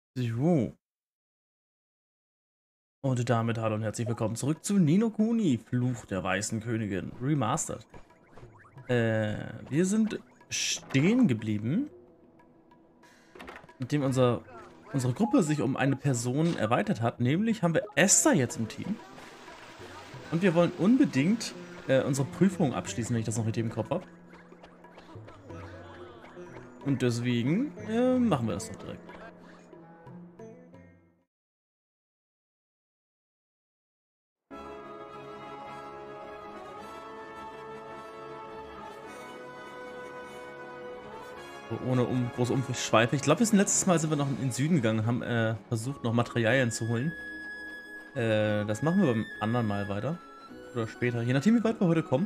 So. Und damit hallo und herzlich willkommen zurück zu Ni no Kuni, Fluch der Weißen Königin, Remastered. Wir sind stehen geblieben, indem unsere Gruppe sich um eine Person erweitert hat. Nämlich haben wir Esther jetzt im Team. Und wir wollen unbedingt unsere Prüfung abschließen, wenn ich das noch richtig im Kopf habe. Und deswegen machen wir das doch direkt. So, ohne große Umschweife. Ich glaube, letztes Mal sind wir noch in den Süden gegangen, haben versucht, noch Materialien zu holen. Das machen wir beim anderen Mal weiter. Oder später. Je nachdem, wie weit wir heute kommen.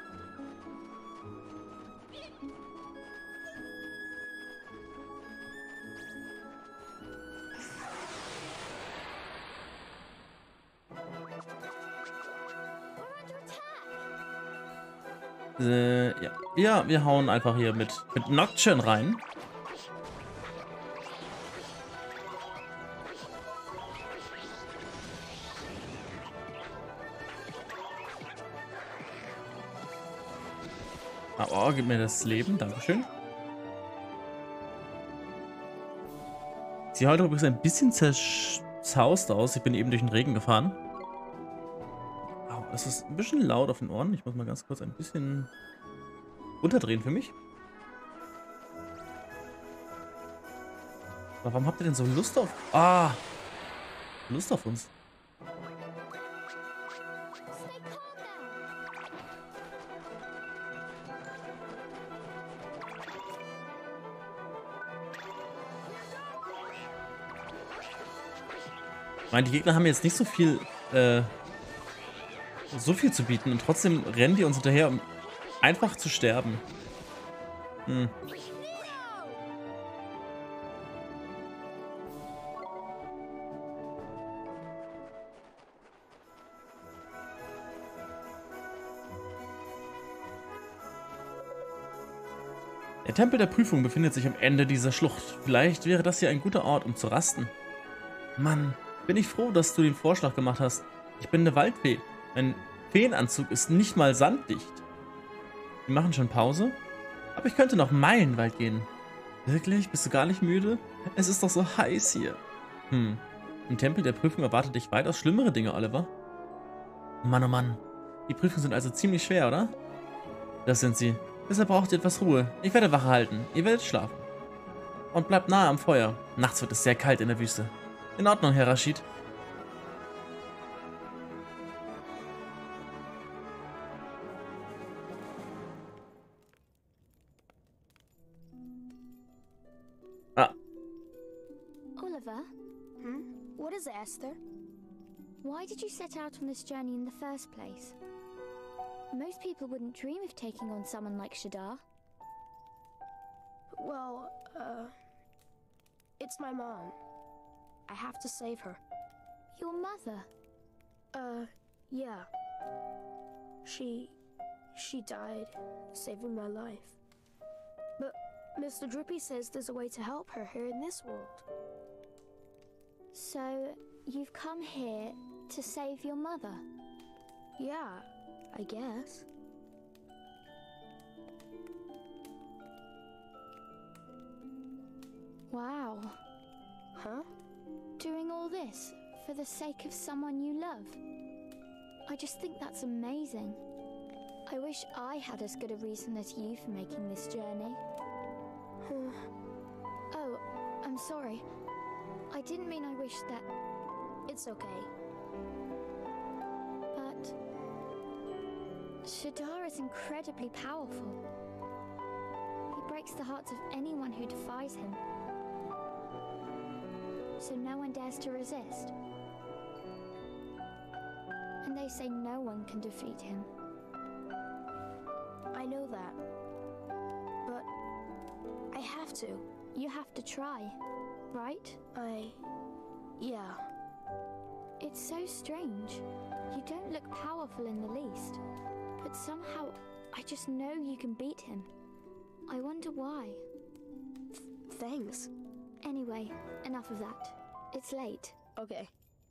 Ja. Ja, wir hauen einfach hier mit Nocturne rein. Ah, oh, gib mir das Leben. Dankeschön. Sie heute übrigens ein bisschen zerzaust aus. Ich bin eben durch den Regen gefahren. Oh, es ist ein bisschen laut auf den Ohren. Ich muss mal ganz kurz ein bisschen runterdrehen für mich. Aber warum habt ihr denn so Lust auf... Ah! Lust auf uns. Ich meine, die Gegner haben jetzt nicht so viel zu bieten und trotzdem rennen die uns hinterher, um einfach zu sterben. Hm. Der Tempel der Prüfung befindet sich am Ende dieser Schlucht. Vielleicht wäre das hier ein guter Ort, um zu rasten. Mann, bin ich froh, dass du den Vorschlag gemacht hast. Ich bin eine Waldfee. Mein Feenanzug ist nicht mal sanddicht. Wir machen schon Pause? Aber ich könnte noch meilenweit gehen. Wirklich? Bist du gar nicht müde? Es ist doch so heiß hier. Im Tempel der Prüfung erwartet dich weitaus schlimmere Dinge, Oliver. Mann, oh Mann. Die Prüfungen sind also ziemlich schwer, oder? Das sind sie. Deshalb braucht ihr etwas Ruhe. Ich werde Wache halten. Ihr werdet schlafen. Und bleibt nahe am Feuer. Nachts wird es sehr kalt in der Wüste. In Ordnung, Herr Rashid. Ah, Oliver? What is it, Esther? Why did you set out on this journey in the first place? Most people wouldn't dream of taking on someone like Shadar. Well, it's my mom. I have to save her. Your mother? Yeah. She died, saving my life. But Mr. Drippy says there's a way to help her here in this world. So, you've come here to save your mother? Yeah, I guess. Wow. Huh? Doing all this for the sake of someone you love? I just think that's amazing. I wish I had as good a reason as you for making this journey. Oh, I'm sorry. I didn't mean I wish that... It's okay. But... Shadar is incredibly powerful. He breaks the hearts of anyone who defies him. So no one dares to resist. And they say no one can defeat him. I know that. But I have to. You have to try, right? Yeah. It's so strange. You don't look powerful in the least. But somehow, I just know you can beat him. I wonder why. Thanks. Anyway, enough of that. It's late. Okay.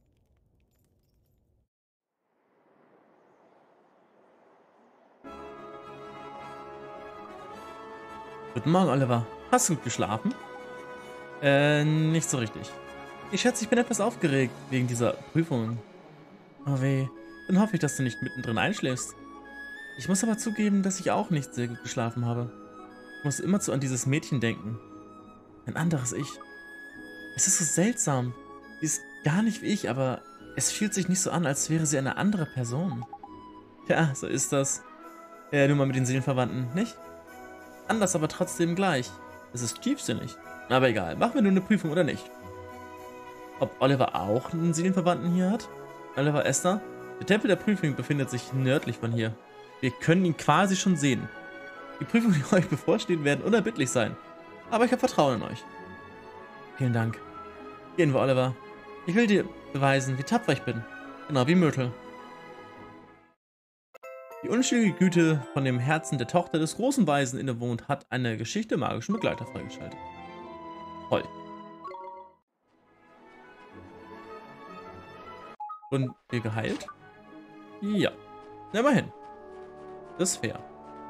Guten Morgen, Oliver. Hast du gut geschlafen? Nicht so richtig. Ich schätze, ich bin etwas aufgeregt wegen dieser Prüfung. Oh weh. Dann hoffe ich, dass du nicht mittendrin einschläfst. Ich muss aber zugeben, dass ich auch nicht sehr gut geschlafen habe. Ich muss immerzu an dieses Mädchen denken. Ein anderes Ich. Es ist so seltsam. Sie ist gar nicht wie ich, aber es fühlt sich nicht so an, als wäre sie eine andere Person. Ja, so ist das. Ja, nur mal mit den Seelenverwandten, nicht? Anders, aber trotzdem gleich. Es ist tiefsinnig. Aber egal, machen wir nur eine Prüfung oder nicht. Ob Oliver auch einen Seelenverwandten hier hat? Oliver Esther? Der Tempel der Prüfung befindet sich nördlich von hier. Wir können ihn quasi schon sehen. Die Prüfungen, die euch bevorstehen, werden unerbittlich sein. Aber ich habe Vertrauen in euch. Vielen Dank. Gehen wir, Oliver. Ich will dir beweisen, wie tapfer ich bin. Genau wie Myrtle. Die unschuldige Güte von dem Herzen der Tochter des großen Weisen innewohnt, hat eine Geschichte magischen Begleiter freigeschaltet. Toll. Und wir geheilt? Ja. Na, immerhin. Das ist fair.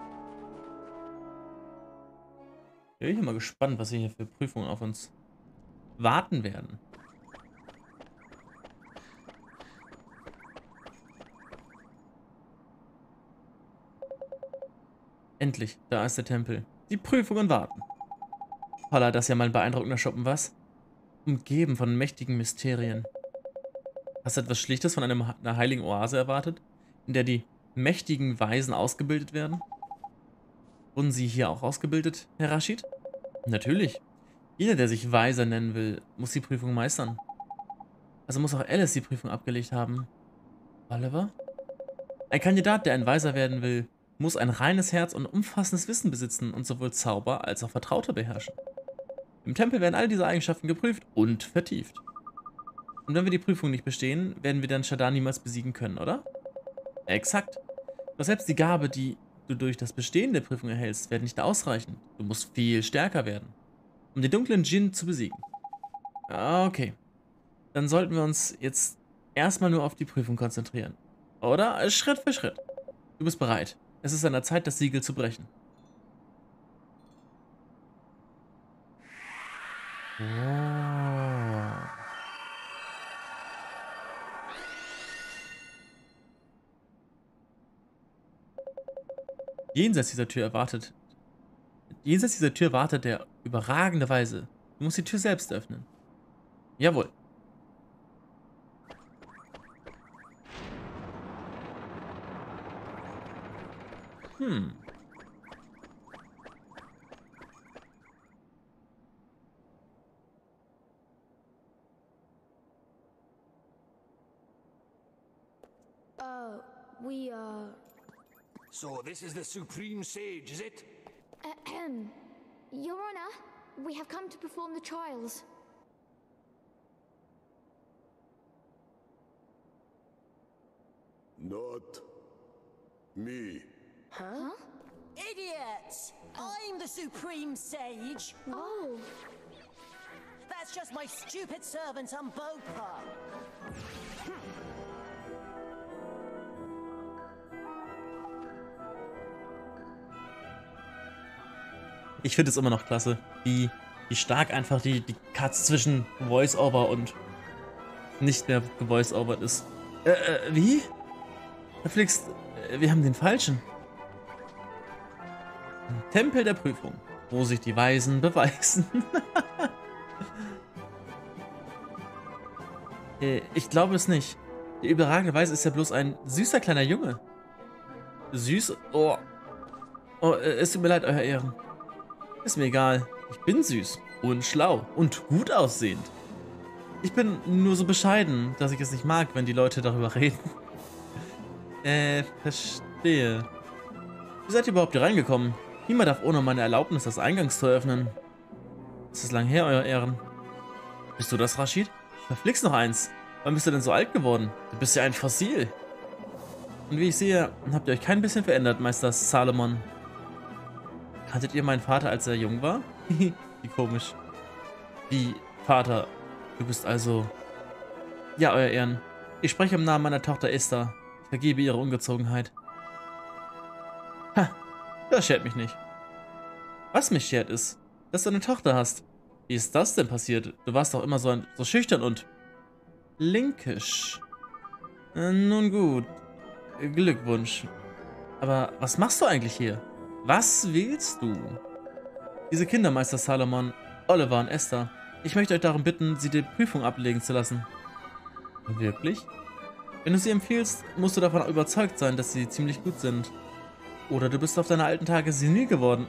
Ich bin mal gespannt, was hier für Prüfungen auf uns warten werden. Endlich, da ist der Tempel. Die Prüfungen warten. Holla, das ist ja mal ein beeindruckender Schuppen, was? Umgeben von mächtigen Mysterien. Hast du etwas Schlichtes von einer heiligen Oase erwartet, in der die mächtigen Weisen ausgebildet werden? Wurden sie hier auch ausgebildet, Herr Rashid? Natürlich. Jeder, der sich Weiser nennen will, muss die Prüfung meistern. Also muss auch Alice die Prüfung abgelegt haben. Oliver? Ein Kandidat, der ein Weiser werden will, muss ein reines Herz und umfassendes Wissen besitzen und sowohl Zauber als auch Vertraute beherrschen. Im Tempel werden all diese Eigenschaften geprüft und vertieft. Und wenn wir die Prüfung nicht bestehen, werden wir dann Shadar niemals besiegen können, oder? Exakt. Doch selbst die Gabe, die du durch das Bestehen der Prüfung erhältst, wird nicht ausreichen. Du musst viel stärker werden, um den dunklen Djinn zu besiegen. Okay. Dann sollten wir uns jetzt erstmal nur auf die Prüfung konzentrieren. Oder? Schritt für Schritt. Du bist bereit. Es ist an der Zeit, das Siegel zu brechen. Oh. Jenseits dieser Tür wartet der überragende Weise. Du musst die Tür selbst öffnen. Jawohl. So, this is the Supreme Sage, is it? Your Honor, we have come to perform the trials. Not me. Huh? Idiots! I'm the Supreme Sage. Oh. That's just my stupid servant Umbopa. Ich finde es immer noch klasse, wie stark einfach die Cuts zwischen Voice-Over und nicht mehr gevoice-overt ist. Wie? Verflixt, wir haben den falschen. Tempel der Prüfung, wo sich die Weisen beweisen. Ich glaube es nicht. Der überragende Weise ist ja bloß ein süßer kleiner Junge. Süß? Oh. Oh, es tut mir leid, Euer Ehren. Ist mir egal. Ich bin süß und schlau und gut aussehend. Ich bin nur so bescheiden, dass ich es nicht mag, wenn die Leute darüber reden. Verstehe. Wie seid ihr überhaupt hier reingekommen? Niemand darf ohne meine Erlaubnis das Eingangstor öffnen. Ist das lang her, Euer Ehren? Bist du das, Rashid? Verflixt noch eins. Wann bist du denn so alt geworden? Du bist ja ein Fossil. Und wie ich sehe, habt ihr euch kein bisschen verändert, Meister Salomon. Kanntet ihr meinen Vater, als er jung war? Wie komisch. Wie, Vater, du bist also... Ja, Euer Ehren. Ich spreche im Namen meiner Tochter Esther. Ich vergebe ihre Ungezogenheit. Ha, das schert mich nicht. Was mich schert ist, dass du eine Tochter hast. Wie ist das denn passiert? Du warst doch immer so schüchtern und... linkisch. Nun gut. Glückwunsch. Aber was machst du eigentlich hier? Was willst du? Diese Kinder, Meister Salomon, Oliver und Esther. Ich möchte euch darum bitten, sie die Prüfung ablegen zu lassen. Wirklich? Wenn du sie empfiehlst, musst du davon überzeugt sein, dass sie ziemlich gut sind. Oder du bist auf deine alten Tage senil geworden.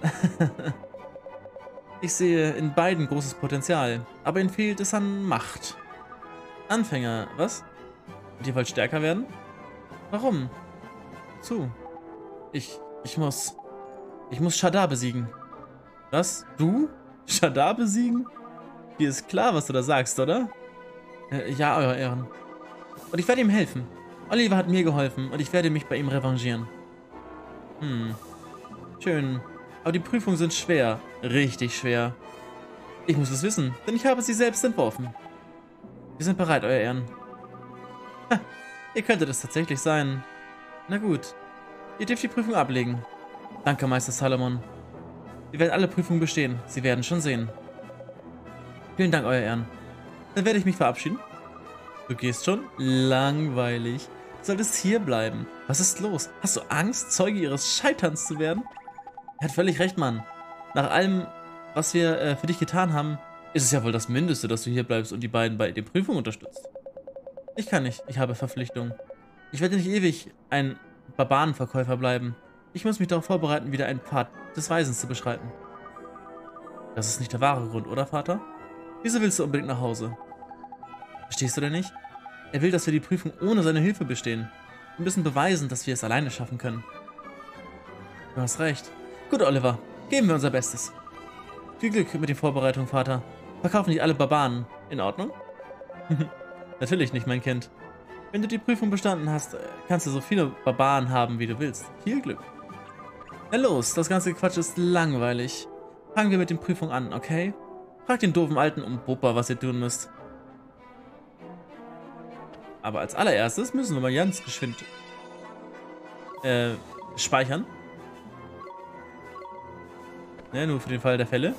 Ich sehe in beiden großes Potenzial, aber ihnen fehlt es an Macht. Anfänger, was? Und ihr wollt stärker werden? Warum? Zu. Ich muss Shadar besiegen. Was? Du? Shadar besiegen? Dir ist klar, was du da sagst, oder? Ja, Euer Ehren. Und ich werde ihm helfen. Oliver hat mir geholfen und ich werde mich bei ihm revanchieren. Schön. Aber die Prüfungen sind schwer. Richtig schwer. Ich muss es wissen, denn ich habe sie selbst entworfen. Wir sind bereit, Euer Ehren. Ha, ihr könntet es tatsächlich sein. Na gut. Ihr dürft die Prüfung ablegen. Danke, Meister Salomon. Wir werden alle Prüfungen bestehen. Sie werden schon sehen. Vielen Dank, Euer Ehren. Dann werde ich mich verabschieden. Du gehst schon? Langweilig. Du solltest hier bleiben. Was ist los? Hast du Angst, Zeuge ihres Scheiterns zu werden? Er hat völlig recht, Mann. Nach allem, was wir für dich getan haben, ist es ja wohl das Mindeste, dass du hier bleibst und die beiden bei den Prüfungen unterstützt. Ich kann nicht. Ich habe Verpflichtungen. Ich werde nicht ewig ein Barbarenverkäufer bleiben. Ich muss mich darauf vorbereiten, wieder einen Pfad des Weisens zu beschreiten. Das ist nicht der wahre Grund, oder, Vater? Wieso willst du unbedingt nach Hause? Verstehst du denn nicht? Er will, dass wir die Prüfung ohne seine Hilfe bestehen. Wir müssen beweisen, dass wir es alleine schaffen können. Du hast recht. Gut, Oliver. Geben wir unser Bestes. Viel Glück mit den Vorbereitungen, Vater. Verkaufen nicht alle Barbaren. In Ordnung? Natürlich nicht, mein Kind. Wenn du die Prüfung bestanden hast, kannst du so viele Barbaren haben, wie du willst. Viel Glück. Na los, das ganze Quatsch ist langweilig. Fangen wir mit den Prüfungen an, okay? Frag den doofen Alten um Bopa, was ihr tun müsst. Aber als allererstes müssen wir mal ganz geschwind speichern. Ne, nur für den Fall der Fälle.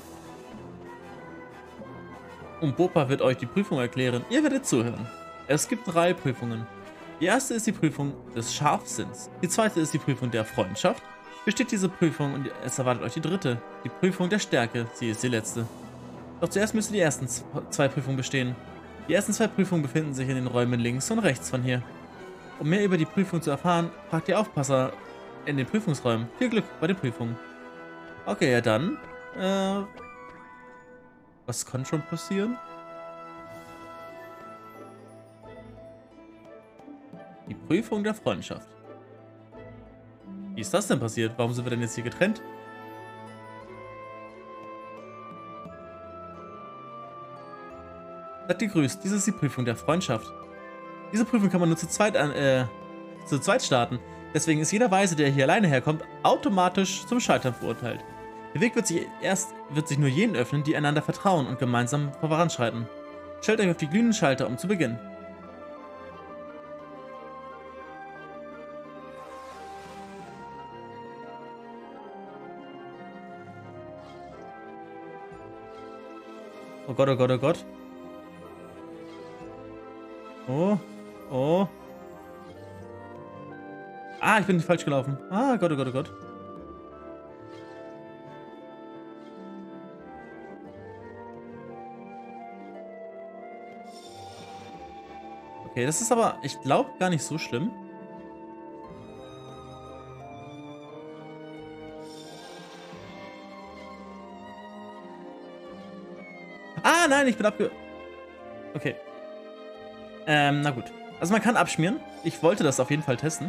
Und Bopa wird euch die Prüfung erklären. Ihr werdet zuhören. Es gibt 3 Prüfungen. Die erste ist die Prüfung des Scharfsinns. Die zweite ist die Prüfung der Freundschaft. Besteht diese Prüfung und es erwartet euch die dritte. Die Prüfung der Stärke. Sie ist die letzte. Doch zuerst müsst ihr die ersten 2 Prüfungen bestehen. Die ersten 2 Prüfungen befinden sich in den Räumen links und rechts von hier. Um mehr über die Prüfung zu erfahren, fragt die Aufpasser in den Prüfungsräumen. Viel Glück bei den Prüfungen. Okay, ja dann. Was kann schon passieren? Die Prüfung der Freundschaft. Wie ist das denn passiert? Warum sind wir denn jetzt hier getrennt? Seid gegrüßt. Dies ist die Prüfung der Freundschaft. Diese Prüfung kann man nur zu zweit starten. Deswegen ist jeder Weise, der hier alleine herkommt, automatisch zum Scheitern verurteilt. Der Weg wird sich nur jenen öffnen, die einander vertrauen und gemeinsam voranschreiten. Stellt euch auf die glühenden Schalter, um zu beginnen. Oh Gott, oh Gott, oh Gott. Oh, oh. Ah, ich bin falsch gelaufen. Ah, Gott, oh Gott, oh Gott. Okay, das ist aber, ich glaube, gar nicht so schlimm. Ah, nein, ich bin Okay. Na gut. Also man kann abschmieren. Ich wollte das auf jeden Fall testen.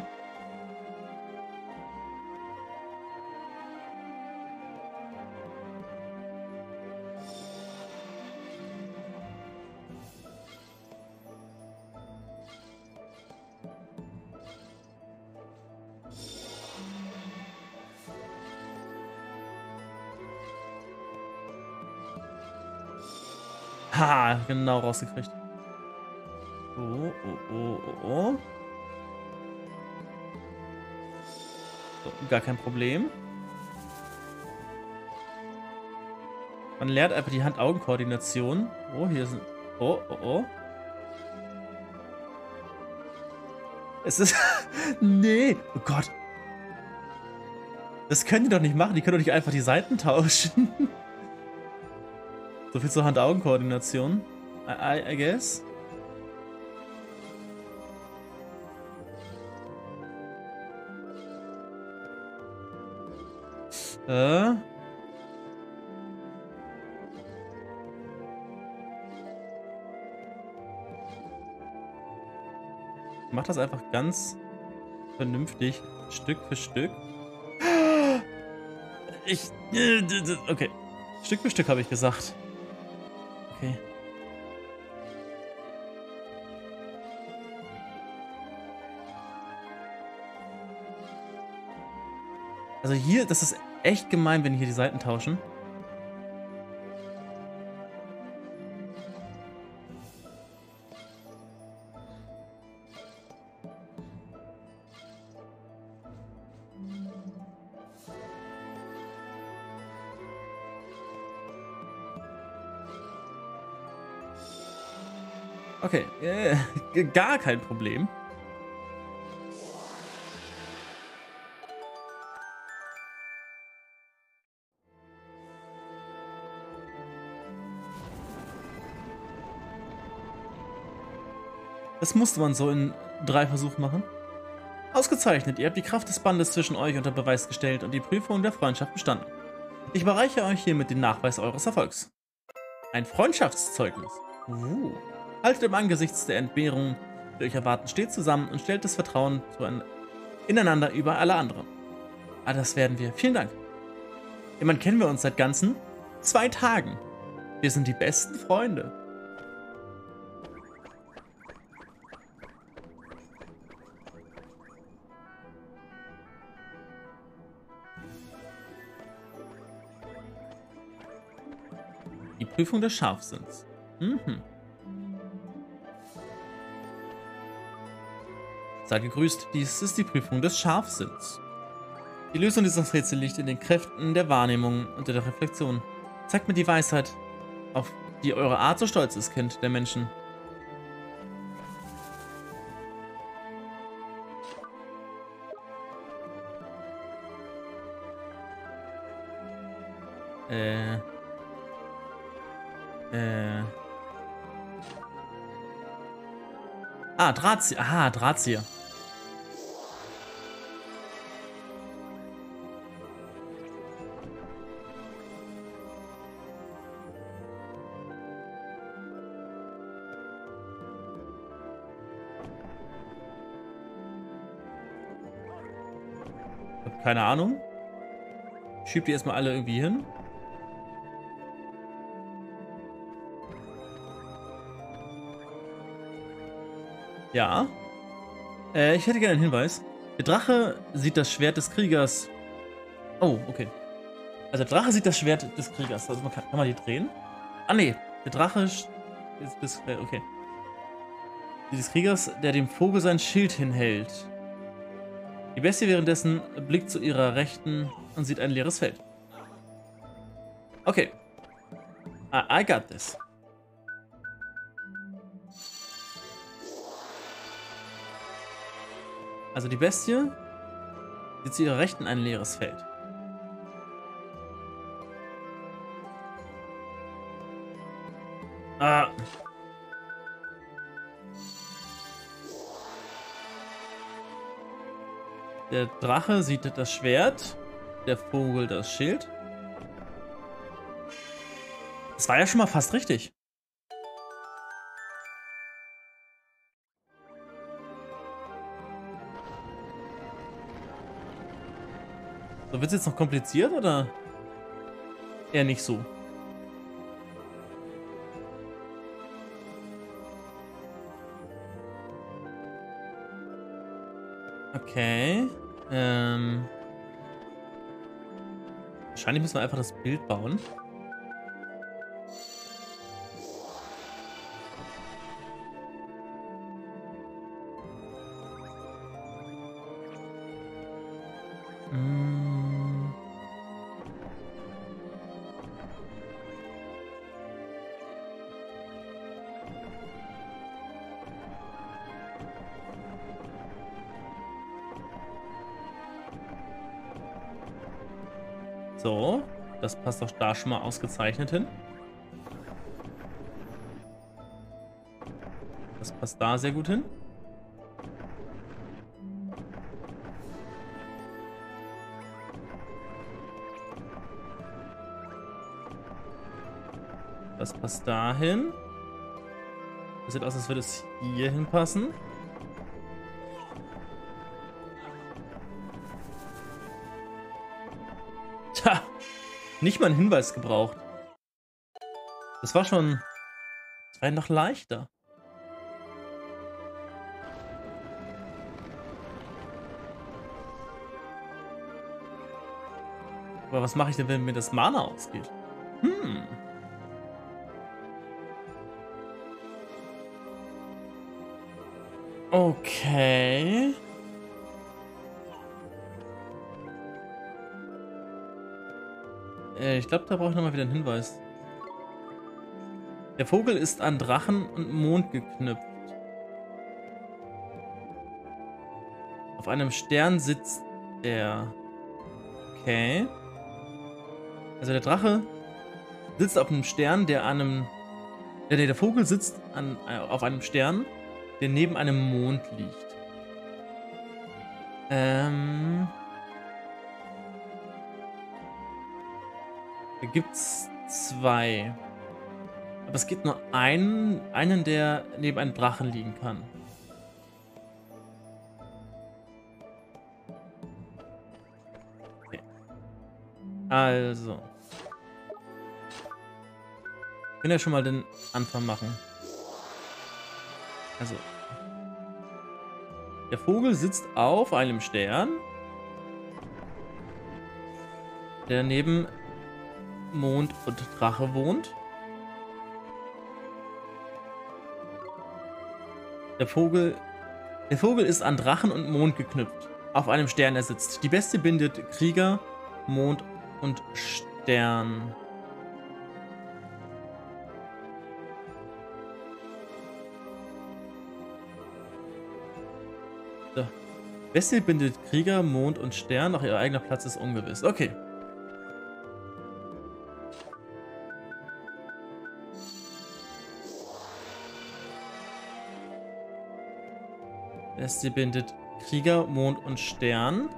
Ha, genau rausgekriegt. Oh, oh, oh, oh, oh. So, gar kein Problem. Man lernt einfach die Hand-Augen-Koordination. Oh, hier sind... Oh, oh, oh. Es ist... Nee. Oh Gott. Das können die doch nicht machen. Die können doch nicht einfach die Seiten tauschen. So viel zur Hand-Augen-Koordination. I guess. Mach das einfach ganz vernünftig, Stück für Stück. Okay. Stück für Stück habe ich gesagt. Okay. Also hier, das ist echt gemein, wenn hier die Seiten tauschen. Okay, gar kein Problem. Das musste man so in 3 Versuchen machen. Ausgezeichnet, ihr habt die Kraft des Bandes zwischen euch unter Beweis gestellt und die Prüfung der Freundschaft bestanden. Ich überreiche euch hiermit den Nachweis eures Erfolgs. Ein Freundschaftszeugnis. Haltet im Angesichts der Entbehrungen, die euch erwarten, stets zusammen und stellt das Vertrauen ineinander über alle anderen. Ah, das werden wir. Vielen Dank. Jemand kennen wir uns seit ganzen 2 Tagen. Wir sind die besten Freunde. Die Prüfung des Scharfsinns. Seid gegrüßt, dies ist die Prüfung des Scharfsinns. Die Lösung dieses Rätsels liegt in den Kräften der Wahrnehmung und der Reflexion. Zeigt mir die Weisheit, auf die eure Art so stolz ist, Kind der Menschen. Ah, Drahtzieher. Aha, Drahtzieher. Hab keine Ahnung. Schiebt die erstmal alle irgendwie hin. Ja. Ich hätte gerne einen Hinweis. Der Drache sieht das Schwert des Kriegers. Oh, okay. Also der Drache sieht das Schwert des Kriegers. Also kann man die drehen? Ah, nee. Der Drache ist bis... Okay. Des Kriegers, der dem Vogel sein Schild hinhält. Die Bestie währenddessen blickt zu ihrer Rechten und sieht ein leeres Feld. Okay. I got this. Also die Bestie sieht zu ihrer Rechten ein leeres Feld. Ah. Der Drache sieht das Schwert, der Vogel das Schild. Das war ja schon mal fast richtig. So, wird es jetzt noch kompliziert oder eher nicht so? Okay. Wahrscheinlich müssen wir einfach das Bild bauen. So, das passt doch da schon mal ausgezeichnet hin. Das passt da sehr gut hin. Das passt dahin. Das sieht aus, als würde es hier hinpassen. Tja, nicht mal einen Hinweis gebraucht. Das war schon... Das war noch leichter. Aber was mache ich denn, wenn mir das Mana ausgeht? Okay. Ich glaube, da brauche ich nochmal wieder einen Hinweis. Der Vogel ist an Drachen und Mond geknüpft. Auf einem Stern sitzt er. Okay. Also der Drache sitzt auf einem Stern, der an einem... der Vogel sitzt auf einem Stern, der neben einem Mond liegt. Da gibt's zwei. Aber es gibt nur einen, der neben einem Drachen liegen kann. Okay. Also. Wir können ja schon mal den Anfang machen. Also. Der Vogel sitzt auf einem Stern, der neben Mond und Drache wohnt. Der Vogel ist an Drachen und Mond geknüpft. Auf einem Stern er sitzt. Die Bestie bindet Krieger, Mond und Stern. So. Bestie bindet Krieger, Mond und Stern. Doch ihr eigener Platz ist ungewiss. Okay. Sie bindet Krieger, Mond und Stern.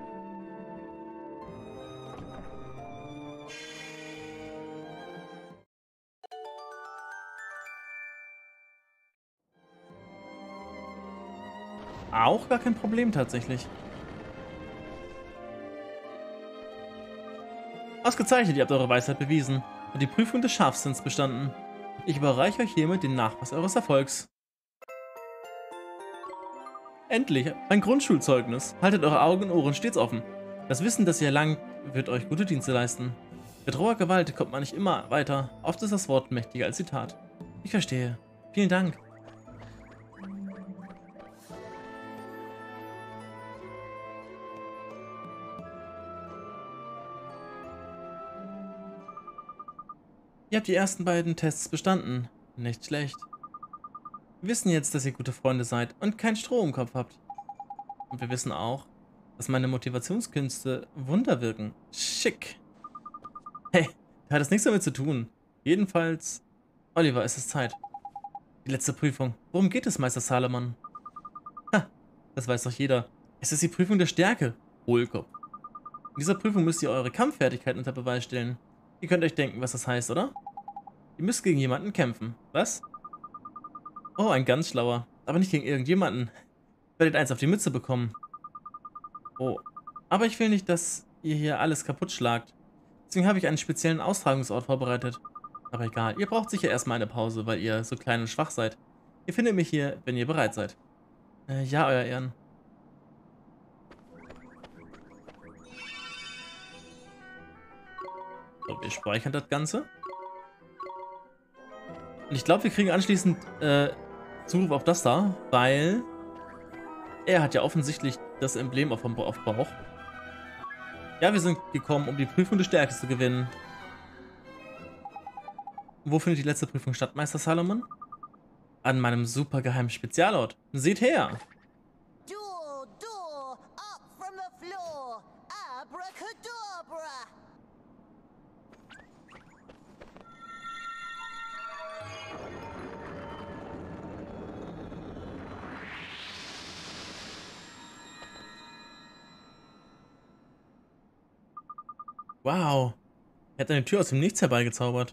Auch gar kein Problem tatsächlich. Ausgezeichnet, ihr habt eure Weisheit bewiesen und die Prüfung des Scharfsinns bestanden. Ich überreiche euch hiermit den Nachweis eures Erfolgs. Endlich, ein Grundschulzeugnis. Haltet eure Augen und Ohren stets offen. Das Wissen, das ihr erlangt, wird euch gute Dienste leisten. Mit roher Gewalt kommt man nicht immer weiter. Oft ist das Wort mächtiger als die Tat. Ich verstehe. Vielen Dank. Ihr habt die ersten beiden Tests bestanden. Nicht schlecht. Wir wissen jetzt, dass ihr gute Freunde seid und kein Stroh im Kopf habt. Und wir wissen auch, dass meine Motivationskünste Wunder wirken. Schick. Hey, da hat es nichts damit zu tun. Jedenfalls, Oliver, es ist Zeit. Die letzte Prüfung. Worum geht es, Meister Salomon? Ha, das weiß doch jeder. Es ist die Prüfung der Stärke, Hohlkopf. In dieser Prüfung müsst ihr eure Kampffertigkeit unter Beweis stellen. Ihr könnt euch denken, was das heißt, oder? Ihr müsst gegen jemanden kämpfen. Was? Oh, ein ganz schlauer. Aber nicht gegen irgendjemanden. Ihr werdet eins auf die Mütze bekommen. Oh. Aber ich will nicht, dass ihr hier alles kaputt schlagt. Deswegen habe ich einen speziellen Austragungsort vorbereitet. Aber egal, ihr braucht sicher erstmal eine Pause, weil ihr so klein und schwach seid. Ihr findet mich hier, wenn ihr bereit seid. Ja, euer Ehren. So, wir speichern das Ganze. Und ich glaube, wir kriegen anschließend Zugriff auf das da, weil er hat ja offensichtlich das Emblem auf Bauch. Ja, wir sind gekommen, um die Prüfung des Stärke zu gewinnen. Wo findet die letzte Prüfung statt, Meister Salomon? An meinem super geheimen Spezialort. Seht her! Door, up from the floor. Abracadabra. Wow. Er hat eine Tür aus dem Nichts herbeigezaubert.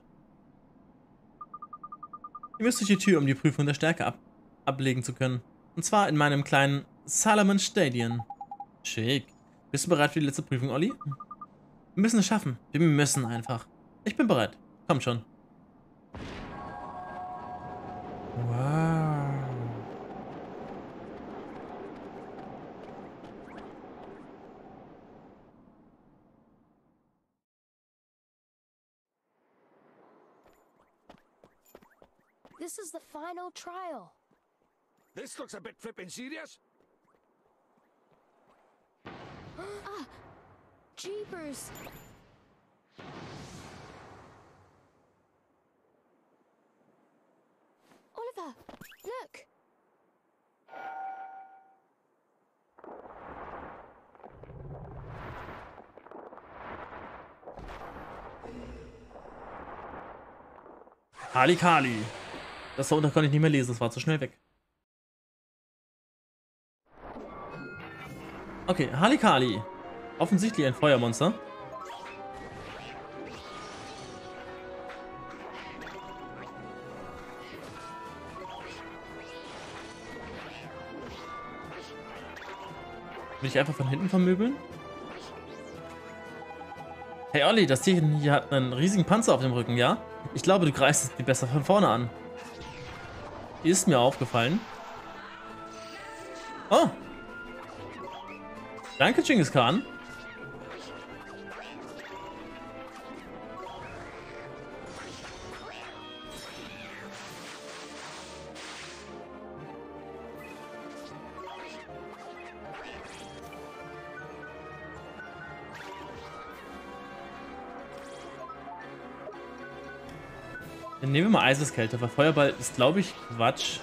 Ihr müsst durch die Tür, um die Prüfung der Stärke ablegen zu können. Und zwar in meinem kleinen Salomon Stadion. Schick. Bist du bereit für die letzte Prüfung, Olli? Wir müssen es schaffen. Wir müssen einfach. Ich bin bereit. Komm schon. Wow. This is the final trial. This looks a bit flippin' serious. Jeepers! Oliver, look! Halikali. Das da unten konnte ich nicht mehr lesen, das war zu schnell weg. Okay, Halikali. Offensichtlich ein Feuermonster. Will ich einfach von hinten vermöbeln? Hey Olli, das Tier hier hat einen riesigen Panzer auf dem Rücken, ja? Ich glaube, du greifst die besser von vorne an. Ist mir aufgefallen. Oh. Danke, Genghis Khan. Dann nehmen wir mal Eiseskälte, weil Feuerball ist, glaube ich, Quatsch.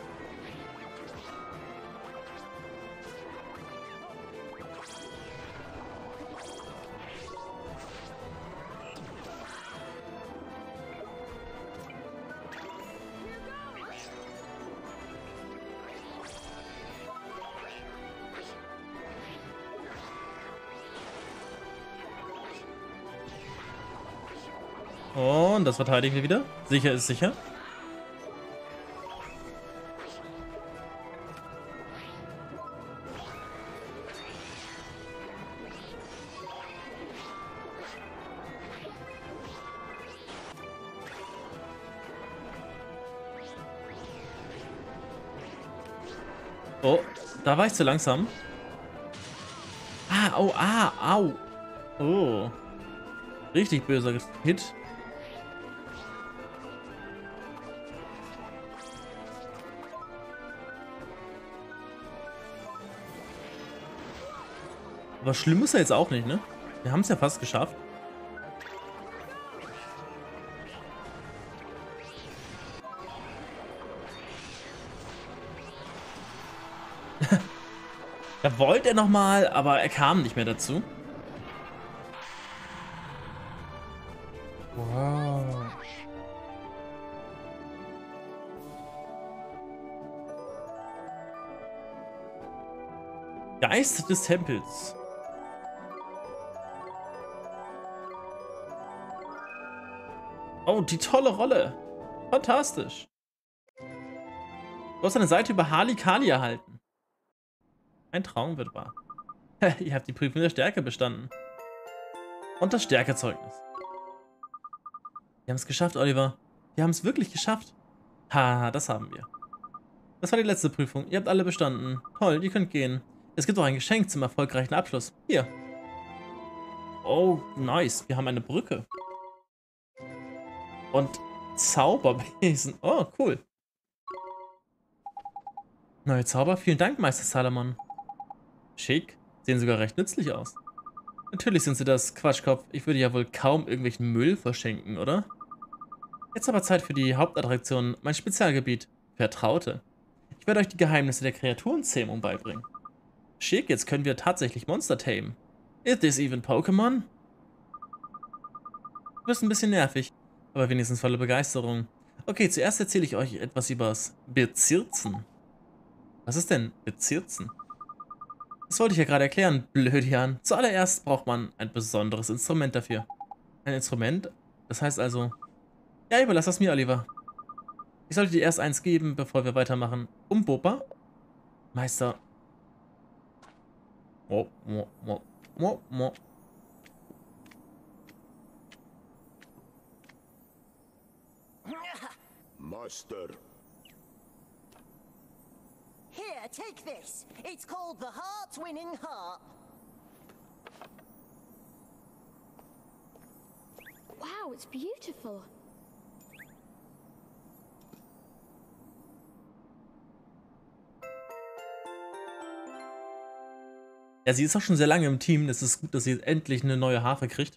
Und das verteidigen wir wieder. Sicher ist sicher. Oh, da war ich zu langsam. Ah, oh, au. Oh. Richtig böser Hit. Aber schlimm ist er jetzt auch nicht, ne? Wir haben es ja fast geschafft. Da wollte er nochmal, aber er kam nicht mehr dazu. Wow. Geist des Tempels. Oh, die tolle Rolle. Fantastisch. Du hast eine Seite über Halikali erhalten. Ein Traum wird wahr. Ihr habt die Prüfung der Stärke bestanden. Und das Stärkezeugnis. Wir haben es geschafft, Oliver. Wir haben es wirklich geschafft. Haha, das haben wir. Das war die letzte Prüfung. Ihr habt alle bestanden. Toll, ihr könnt gehen. Es gibt auch ein Geschenk zum erfolgreichen Abschluss. Hier. Oh, nice. Wir haben eine Brücke. Und Zauberbesen. Oh, cool. Neue Zauber. Vielen Dank, Meister Salomon. Schick. Sehen sogar recht nützlich aus. Natürlich sind sie das, Quatschkopf. Ich würde ja wohl kaum irgendwelchen Müll verschenken, oder? Jetzt aber Zeit für die Hauptattraktion, mein Spezialgebiet. Vertraute. Ich werde euch die Geheimnisse der Kreaturenzähmung beibringen. Schick, jetzt können wir tatsächlich Monster tamen. Is this even Pokémon? Du bist ein bisschen nervig, aber wenigstens volle Begeisterung. Okay, zuerst erzähle ich euch etwas übers Bezirzen. Was ist denn Bezirzen? Das wollte ich ja gerade erklären, Blödian. Zuallererst braucht man ein besonderes Instrument dafür. Ein Instrument? Das heißt also... Ja, überlass das mir, Oliver. Ich sollte dir erst eins geben, bevor wir weitermachen. Bopa? Meister. Oh, oh, oh, oh, oh. Master. Here, take this. It's called the Heart-Winning Harp. Wow, it's beautiful. Ja, sie ist auch schon sehr lange im Team. Es ist gut, dass sie jetzt endlich eine neue Harfe kriegt.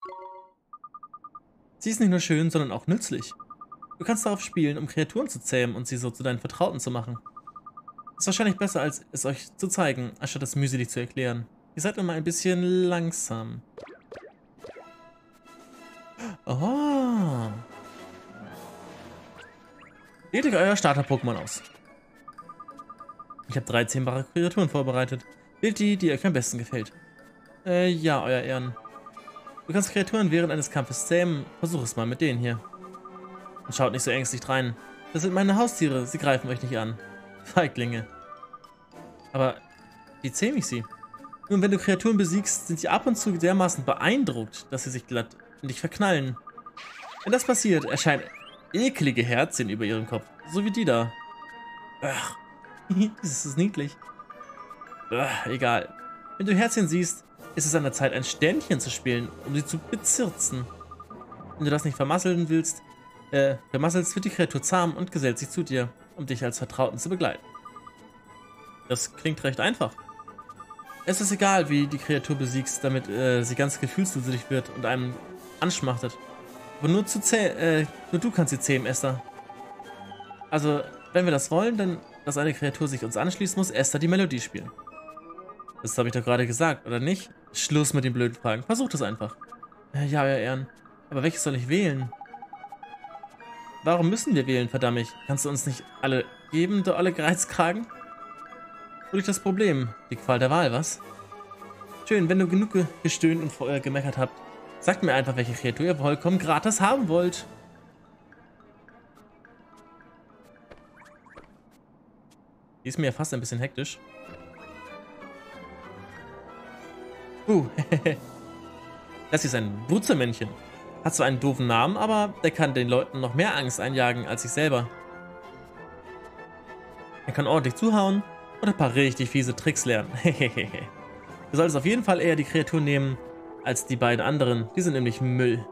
Sie ist nicht nur schön, sondern auch nützlich. Du kannst darauf spielen, um Kreaturen zu zähmen und sie so zu deinen Vertrauten zu machen. Ist wahrscheinlich besser, als es euch zu zeigen, anstatt es mühselig zu erklären. Ihr seid immer ein bisschen langsam. Oh. Wählt euch euer Starter-Pokémon aus. Ich habe 3 zähmbare Kreaturen vorbereitet. Wählt die, die euch am besten gefällt. Ja, euer Ehren. Du kannst Kreaturen während eines Kampfes zähmen. Versuch es mal mit denen hier. Und schaut nicht so ängstlich rein. Das sind meine Haustiere, sie greifen euch nicht an. Feiglinge. Aber wie zähme ich sie? Nun, wenn du Kreaturen besiegst, sind sie ab und zu dermaßen beeindruckt, dass sie sich glatt in dich verknallen. Wenn das passiert, erscheinen eklige Herzchen über ihrem Kopf. So wie die da. Ach, das ist niedlich. Ach, egal. Wenn du Herzchen siehst, ist es an der Zeit, ein Ständchen zu spielen, um sie zu bezirzen. Wenn du das nicht vermasseln willst, wird die Kreatur zahm und gesellt sich zu dir, um dich als Vertrauten zu begleiten. Das klingt recht einfach. Es ist egal, wie die Kreatur besiegst, damit sie ganz gefühlsdusselig wird und einem anschmachtet. Aber nur du kannst sie zähmen, Esther. Also, wenn wir das wollen, dann, dass eine Kreatur sich uns anschließt, muss Esther die Melodie spielen. Das habe ich doch gerade gesagt, oder nicht? Schluss mit den blöden Fragen. Versuch das einfach. Ja, euer Ehren. Aber welches soll ich wählen? Warum müssen wir wählen, verdammt? Kannst du uns nicht alle geben, du alle Geizkragen? Wo liegt das Problem? Die Qual der Wahl, was? Schön, wenn du genug gestöhnt und gemeckert habt, sagt mir einfach, welche Kreatur ihr vollkommen gratis haben wollt. Die ist mir ja fast ein bisschen hektisch. Das hier ist ein Wurzelmännchen. Hat zwar einen doofen Namen, aber der kann den Leuten noch mehr Angst einjagen als sich selber. Er kann ordentlich zuhauen und ein paar richtig fiese Tricks lernen. Du solltest auf jeden Fall eher die Kreatur nehmen als die beiden anderen. Die sind nämlich Müll.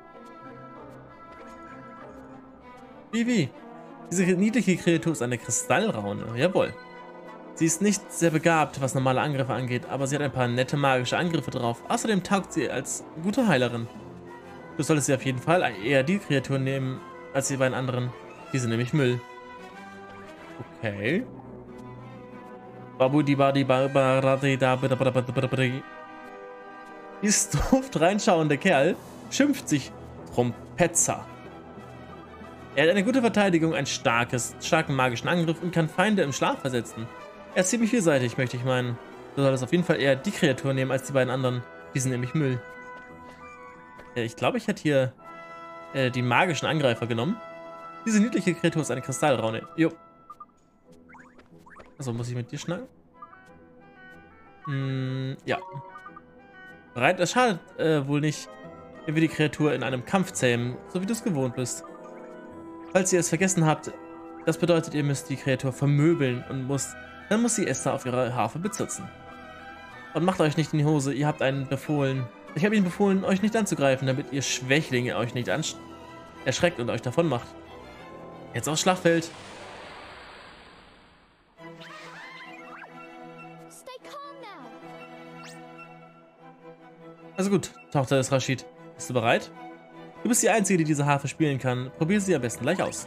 Wie? Diese niedliche Kreatur ist eine Kristallraune. Jawohl. Sie ist nicht sehr begabt, was normale Angriffe angeht, aber sie hat ein paar nette magische Angriffe drauf. Außerdem taugt sie als gute Heilerin. Du solltest sie auf jeden Fall eher die Kreatur nehmen, als die beiden anderen. Die sind nämlich Müll. Okay. Dieses doof reinschauende Kerl schimpft sich Trompetzer. Er hat eine gute Verteidigung, einen starken magischen Angriff und kann Feinde im Schlaf versetzen. Er ist ziemlich vielseitig, möchte ich meinen. Du solltest auf jeden Fall eher die Kreatur nehmen als die beiden anderen. Die sind nämlich Müll. Ich glaube, ich hätte hier die magischen Angreifer genommen. Diese niedliche Kreatur ist eine Kristallraune. Jo. Also muss ich mit dir schnacken? Ja. Bereit? Es schadet wohl nicht, wenn wir die Kreatur in einem Kampf zähmen, so wie du es gewohnt bist. Falls ihr es vergessen habt, das bedeutet, ihr müsst die Kreatur vermöbeln und dann muss sie Esther auf ihrer Harfe bezirzen. Und macht euch nicht in die Hose, ich habe Ihnen befohlen, euch nicht anzugreifen, damit ihr Schwächlinge euch nicht erschreckt und euch davon macht. Jetzt aufs Schlachtfeld. Also gut, Tochter des Rashid. Bist du bereit? Du bist die Einzige, die diese Harfe spielen kann. Probier sie am besten gleich aus.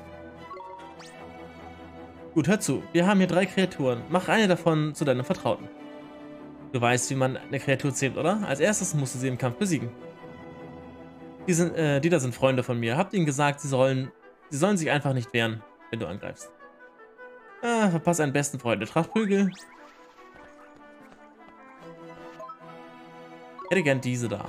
Gut, hör zu. Wir haben hier 3 Kreaturen. Mach eine davon zu deinem Vertrauten. Du weißt, wie man eine Kreatur zähmt, oder? Als erstes musst du sie im Kampf besiegen. Die da sind Freunde von mir. Habt ihnen gesagt, sie sollen sich einfach nicht wehren, wenn du angreifst. Verpass einen besten Freund. Der Trachtprügel. hätte gern diese da.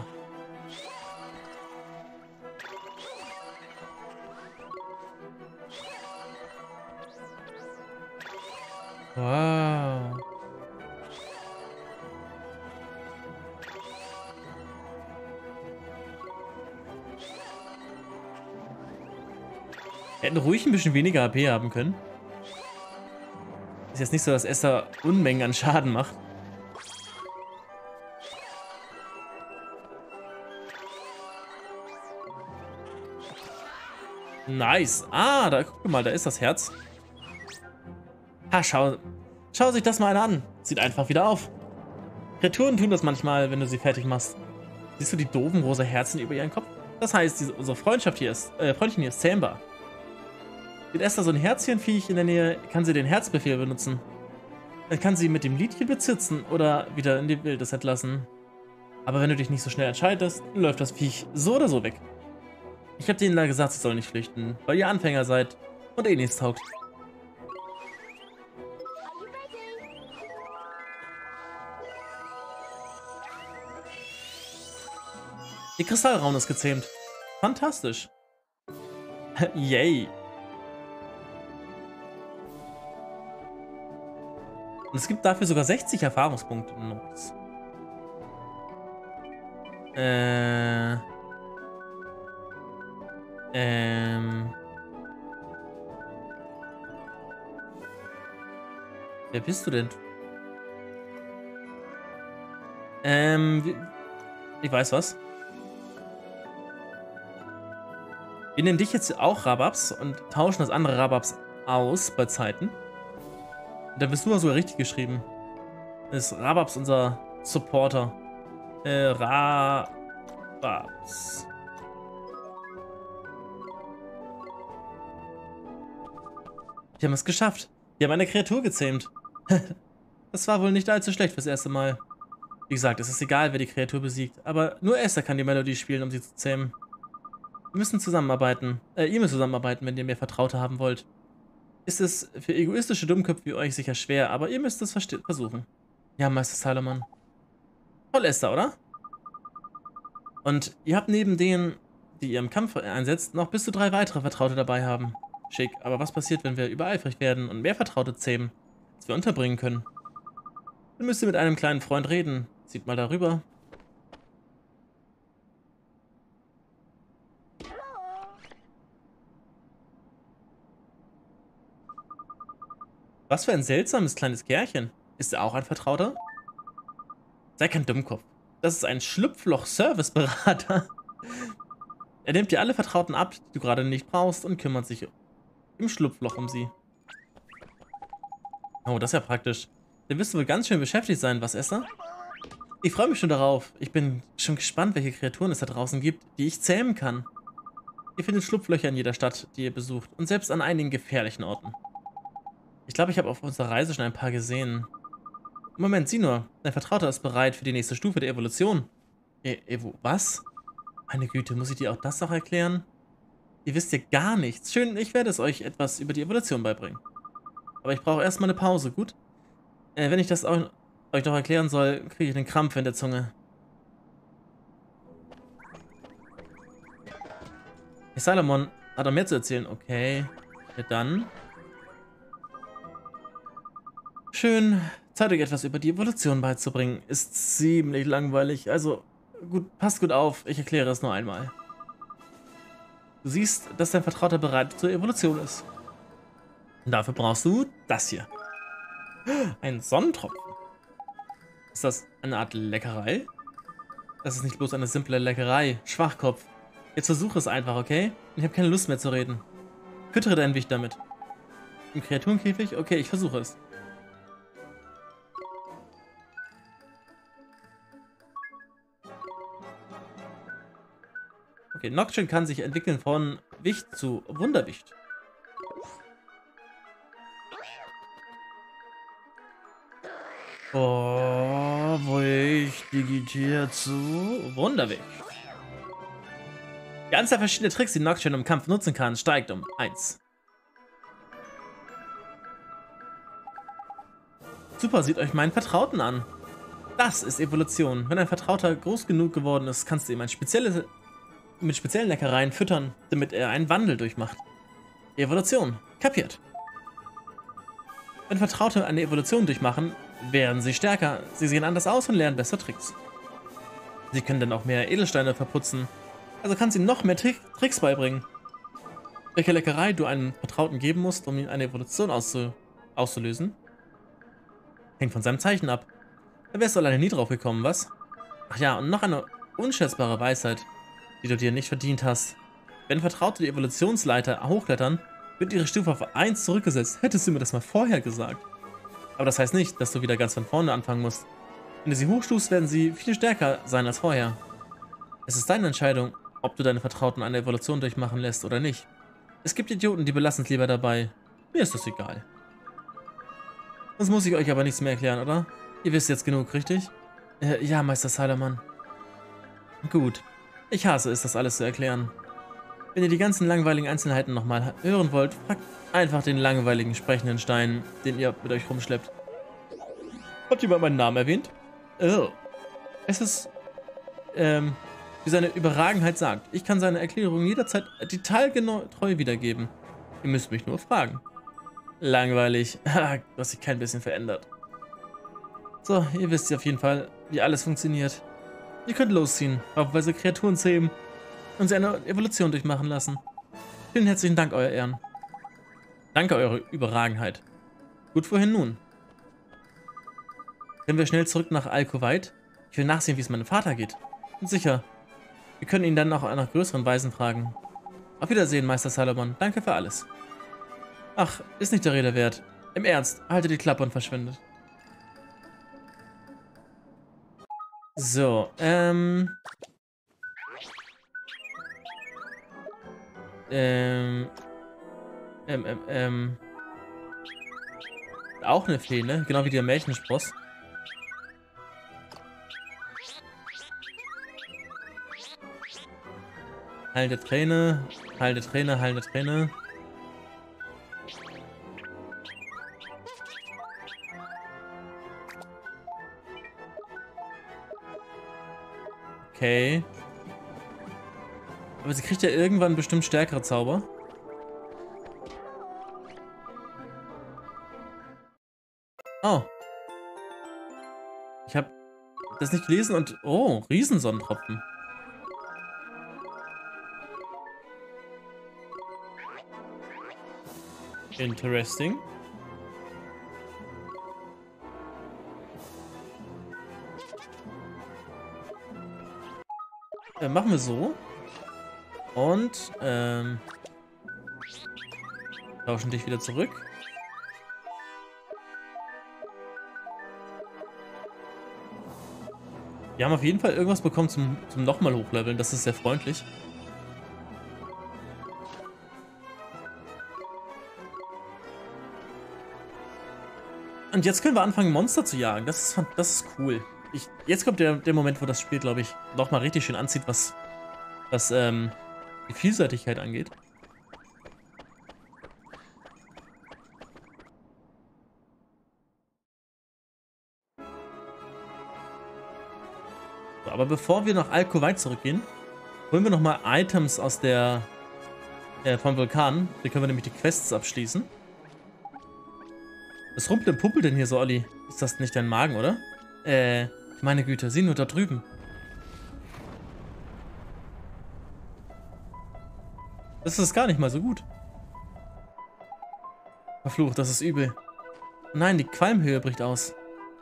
Wow. Wir hätten ruhig ein bisschen weniger HP haben können. Ist jetzt nicht so, dass Esther Unmengen an Schaden macht. Nice. Ah, da guck mal, da ist das Herz. Ha, schau sich das mal einer an. Sieht einfach wieder auf. Kreaturen tun das manchmal, wenn du sie fertig machst. Siehst du die doofen rosa Herzen über ihren Kopf? Das heißt, unsere Freundschaft hier ist, Freundchen hier ist zähmbar. Sieht Esther so ein Herzchenviech in der Nähe, kann sie den Herzbefehl benutzen. Dann kann sie mit dem Liedchen bezirzen oder wieder in die Wildnis entlassen. Aber wenn du dich nicht so schnell entscheidest, läuft das Viech so oder so weg. Ich habe denen da gesagt, sie sollen nicht flüchten, weil ihr Anfänger seid und eh nichts taugt. Die Kristallraune ist gezähmt. Fantastisch. Yay. Und es gibt dafür sogar 60 Erfahrungspunkte. Nice. Wer bist du denn? Ich weiß was. Wir nennen dich jetzt auch Rababs und tauschen das andere Rababs aus bei Zeiten. Da bist du sogar richtig geschrieben. Ist Rababs unser Supporter. Rababs. Wir haben es geschafft. Wir haben eine Kreatur gezähmt. Das war wohl nicht allzu schlecht fürs erste Mal. Wie gesagt, es ist egal, wer die Kreatur besiegt. Aber nur Esther kann die Melodie spielen, um sie zu zähmen. Wir müssen zusammenarbeiten. Ihr müsst zusammenarbeiten, wenn ihr mehr Vertraute haben wollt. Ist es für egoistische Dummköpfe wie euch sicher schwer, aber ihr müsst es versuchen. Ja, Meister Salomon. Toll, Esther, oder? Und ihr habt neben denen, die ihr im Kampf einsetzt, noch bis zu 3 weitere Vertraute dabei haben. Schick, aber was passiert, wenn wir übereifrig werden und mehr Vertraute zähmen, als wir unterbringen können? Dann müsst ihr mit einem kleinen Freund reden. Sieht mal darüber. Was für ein seltsames kleines Kerlchen. Ist er auch ein Vertrauter? Sei kein Dummkopf. Das ist ein Schlupfloch-Service-Berater. Er nimmt dir alle Vertrauten ab, die du gerade nicht brauchst, und kümmert sich im Schlupfloch um sie. Oh, das ist ja praktisch. Dann wirst du wohl ganz schön beschäftigt sein, was, Esther? Ich freue mich schon darauf. Ich bin schon gespannt, welche Kreaturen es da draußen gibt, die ich zähmen kann. Ihr findet Schlupflöcher in jeder Stadt, die ihr besucht, und selbst an einigen gefährlichen Orten. Ich glaube, ich habe auf unserer Reise schon ein paar gesehen. Moment, sieh nur. Dein Vertrauter ist bereit für die nächste Stufe der Evolution. Was? Meine Güte, muss ich dir auch das noch erklären? Ihr wisst ja gar nichts. Schön, ich werde es euch etwas über die Evolution beibringen. Aber ich brauche erstmal eine Pause, gut? Wenn ich das euch noch erklären soll, kriege ich einen Krampf in der Zunge. Hey, Salomon hat noch mehr zu erzählen. Okay. Ja, dann. Schön, Zeit euch etwas über die Evolution beizubringen. Ist ziemlich langweilig. Also, gut, passt gut auf. Ich erkläre es nur einmal. Du siehst, dass dein Vertrauter bereit zur Evolution ist. Und dafür brauchst du das hier. Ein Sonnentropfen. Ist das eine Art Leckerei? Das ist nicht bloß eine simple Leckerei. Schwachkopf. Jetzt versuche es einfach, okay? Ich habe keine Lust mehr zu reden. Füttere dein Wicht damit. Im Kreaturenkäfig? Okay, ich versuche es. Okay, Nocturne kann sich entwickeln von Wicht zu Wunderwicht. Oh, Wicht digitiert zu Wunderwicht. Die Anzahl verschiedener Tricks, die Nocturne im Kampf nutzen kann, steigt um 1. Super, seht euch meinen Vertrauten an. Das ist Evolution. Wenn ein Vertrauter groß genug geworden ist, kannst du ihm mit speziellen Leckereien füttern, damit er einen Wandel durchmacht. Evolution. Kapiert. Wenn Vertraute eine Evolution durchmachen, werden sie stärker. Sie sehen anders aus und lernen besser Tricks. Sie können dann auch mehr Edelsteine verputzen. Also kannst du ihm noch mehr Tricks beibringen. Welche Leckerei du einem Vertrauten geben musst, um ihm eine Evolution auszulösen, hängt von seinem Zeichen ab. Da wärst du alleine nie drauf gekommen, was? Ach ja, und noch eine unschätzbare Weisheit, die du dir nicht verdient hast. Wenn Vertraute die Evolutionsleiter hochklettern, wird ihre Stufe auf 1 zurückgesetzt. Hättest du mir das mal vorher gesagt. Aber das heißt nicht, dass du wieder ganz von vorne anfangen musst. Wenn du sie hochstufst, werden sie viel stärker sein als vorher. Es ist deine Entscheidung, ob du deine Vertrauten eine Evolution durchmachen lässt oder nicht. Es gibt Idioten, die belassen es lieber dabei. Mir ist das egal. Das muss ich euch aber nichts mehr erklären, oder? Ihr wisst jetzt genug, richtig? Ja, Meister Salaman. Gut. Ich hasse es, das alles zu erklären. Wenn ihr die ganzen langweiligen Einzelheiten nochmal hören wollt, fragt einfach den langweiligen sprechenden Stein, den ihr mit euch rumschleppt. Habt ihr mal meinen Namen erwähnt? Oh. Es ist, wie seine Überragenheit sagt, ich kann seine Erklärung jederzeit detailgetreu wiedergeben. Ihr müsst mich nur fragen. Langweilig. Du hast sich kein bisschen verändert. So, ihr wisst ja auf jeden Fall, wie alles funktioniert. Ihr könnt losziehen, haufenweise Kreaturen zähmen und sie eine Evolution durchmachen lassen. Vielen herzlichen Dank, Euer Ehren. Danke, eure Überragenheit. Gut, wohin nun? Können wir schnell zurück nach Al-Kuwait? Ich will nachsehen, wie es meinem Vater geht. Und sicher. Wir können ihn dann nach einer größeren Weisen fragen. Auf Wiedersehen, Meister Salomon. Danke für alles. Ach, ist nicht der Rede wert. Im Ernst, haltet die Klappe und verschwindet. So, auch eine Fee, ne? Genau wie der Märchenspross. Heilende Träne, heilende Träne, heilende Träne. Okay. Aber sie kriegt ja irgendwann bestimmt stärkere Zauber. Oh. Ich habe das nicht gelesen und... Oh, Riesensonnentropfen. Interesting. Machen wir so. Und, tauschen dich wieder zurück. Wir haben auf jeden Fall irgendwas bekommen zum nochmal hochleveln. Das ist sehr freundlich. Und jetzt können wir anfangen, Monster zu jagen. Das ist cool. Jetzt kommt der Moment, wo das Spiel, glaube ich, nochmal richtig schön anzieht, was die Vielseitigkeit angeht. So, aber bevor wir nach Al-Kuwait zurückgehen, holen wir nochmal Items aus vom Vulkan. Hier können wir nämlich die Quests abschließen. Was rumpelt und pumpelt denn hier so, Olli? Ist das nicht dein Magen, oder? Meine Güte, sieh nur da drüben. Das ist gar nicht mal so gut. Verflucht, das ist übel. Nein, die Qualmhöhe bricht aus.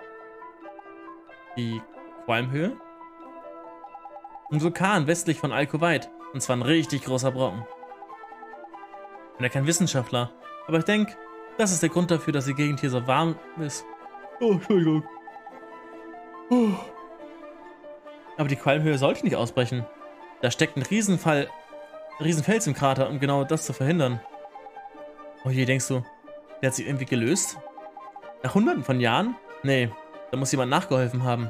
Die Qualmhöhe? Ein Vulkan westlich von Al-Kuwait. Und zwar ein richtig großer Brocken. Ich bin ja kein Wissenschaftler, aber ich denke, das ist der Grund dafür, dass die Gegend hier so warm ist. Oh, Entschuldigung. Oh. Aber die Qualmhöhe sollte nicht ausbrechen. Da steckt ein Riesenfels im Krater, um genau das zu verhindern. Oh je, denkst du, der hat sich irgendwie gelöst? Nach Hunderten von Jahren? Nee, da muss jemand nachgeholfen haben.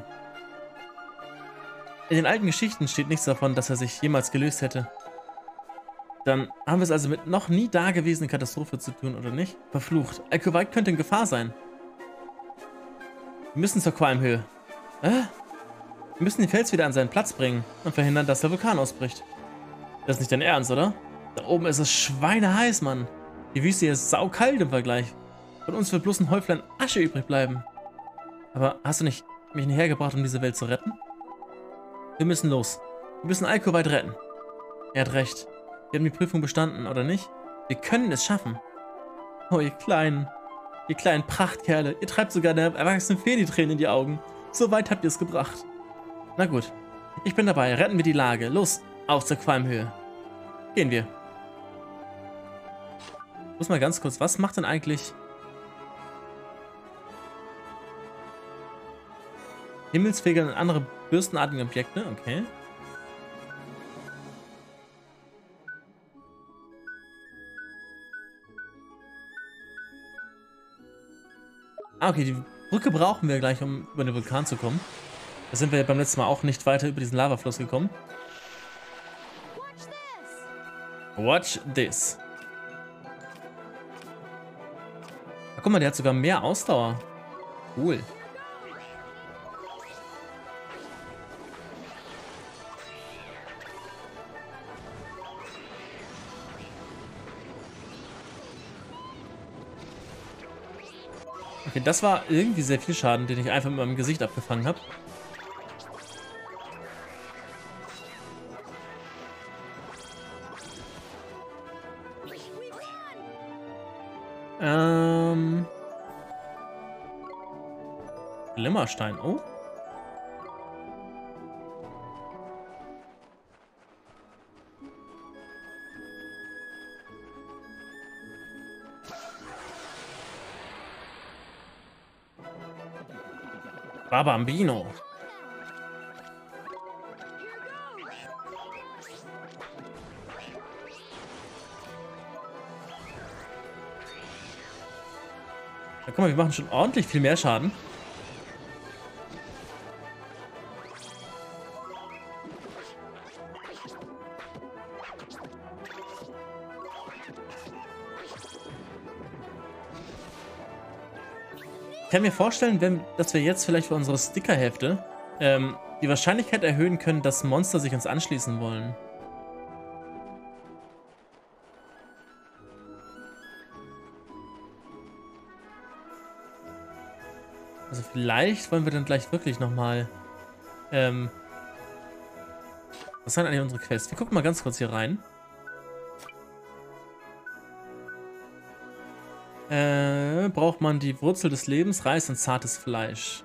In den alten Geschichten steht nichts davon, dass er sich jemals gelöst hätte. Dann haben wir es also mit noch nie dagewesenen Katastrophe zu tun, oder nicht? Verflucht. Al-Kuwait könnte in Gefahr sein. Wir müssen zur Qualmhöhe. Wir müssen den Fels wieder an seinen Platz bringen und verhindern, dass der Vulkan ausbricht. Das ist nicht dein Ernst, oder? Da oben ist es schweineheiß, Mann. Die Wüste hier ist saukalt im Vergleich. Von uns wird bloß ein Häuflein Asche übrig bleiben. Aber hast du nicht mich hierher gebracht, um diese Welt zu retten? Wir müssen los. Wir müssen Alkovite retten. Er hat recht. Wir haben die Prüfung bestanden, oder nicht? Wir können es schaffen. Oh, ihr kleinen Prachtkerle. Ihr treibt sogar der erwachsenen Fee die Tränen in die Augen. So weit habt ihr es gebracht. Na gut. Ich bin dabei. Retten wir die Lage. Los, auf zur Qualmhöhe. Gehen wir. Ich muss mal ganz kurz, was macht denn eigentlich... Himmelsfeger und andere bürstenartige Objekte? Okay. Ah, okay, die Brücke brauchen wir gleich, um über den Vulkan zu kommen. Da sind wir ja beim letzten Mal auch nicht weiter über diesen Lavafluss gekommen. Watch this. Ach, guck mal, der hat sogar mehr Ausdauer. Cool. Okay, das war irgendwie sehr viel Schaden, den ich einfach mit meinem Gesicht abgefangen habe. Glimmerstein, oh. Bambino. Ja, guck mal, wir machen schon ordentlich viel mehr Schaden. Ich kann mir vorstellen, dass wir jetzt vielleicht für unsere Stickerhefte die Wahrscheinlichkeit erhöhen können, dass Monster sich uns anschließen wollen. Also vielleicht wollen wir dann gleich wirklich nochmal... was sind eigentlich unsere Quests? Wir gucken mal ganz kurz hier rein. Braucht man die Wurzel des Lebens, Reis und zartes Fleisch.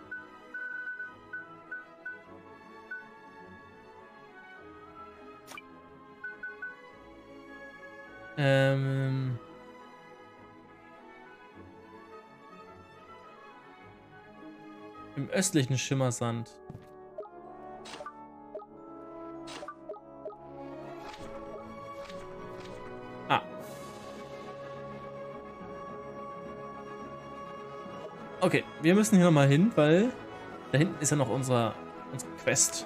Im östlichen Schimmersand. Ah. Okay, wir müssen hier nochmal hin, weil da hinten ist ja noch unsere Quest.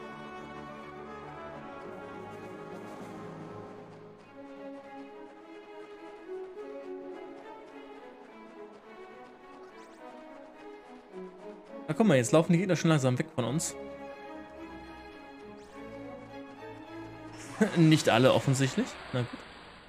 Na guck mal, jetzt laufen die Gegner schon langsam weg von uns. Nicht alle offensichtlich. Na gut.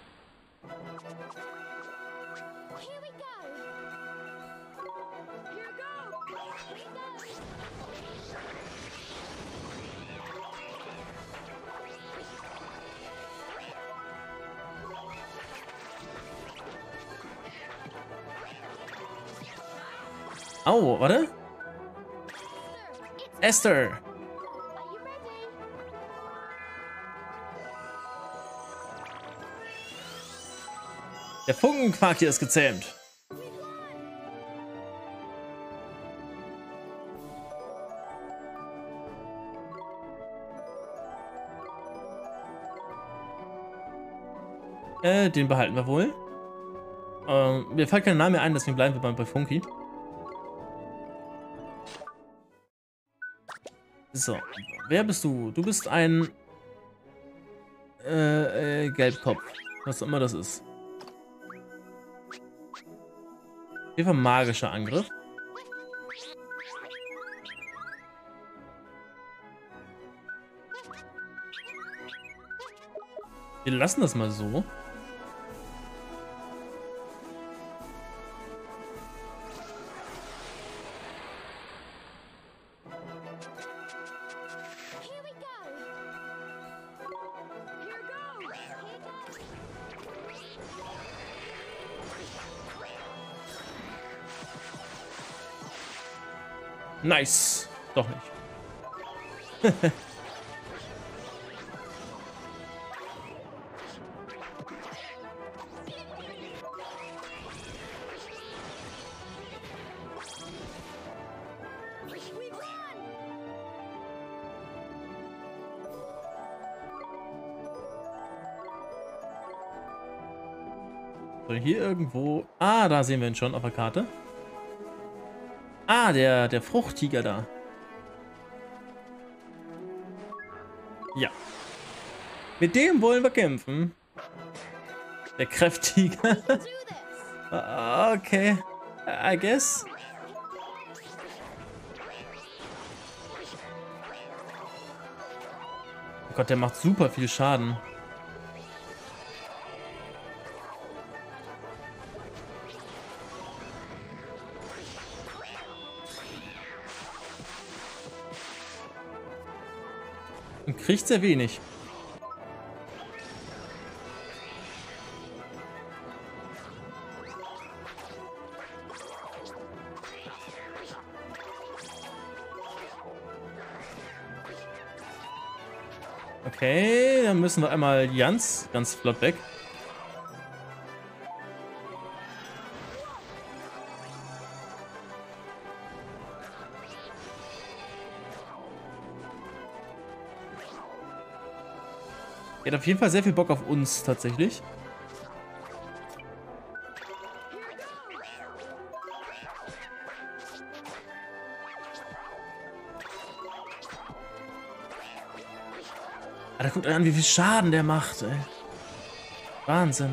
Au, warte. Esther. Der Funkenquark hier ist gezähmt. Den behalten wir wohl. Mir fällt kein Name mehr ein, deswegen bleiben wir bei Funky. So, wer bist du? Du bist ein Gelbkopf. Was auch immer das ist. Hier war magischer Angriff. Wir lassen das mal so. Here we go. Here goes. Nice. Doch nicht. We won. So, hier irgendwo. Ah, da sehen wir ihn schon auf der Karte. Ah, der Fruchttiger da. Ja. Mit dem wollen wir kämpfen. Der Kräftiger. Do this. Okay. I guess. Oh Gott, der macht super viel Schaden. Und kriegt sehr wenig. Okay, dann müssen wir einmal ganz flott weg. Er hat auf jeden Fall sehr viel Bock auf uns, tatsächlich. Alter, guckt euch an, wie viel Schaden der macht, ey. Wahnsinn.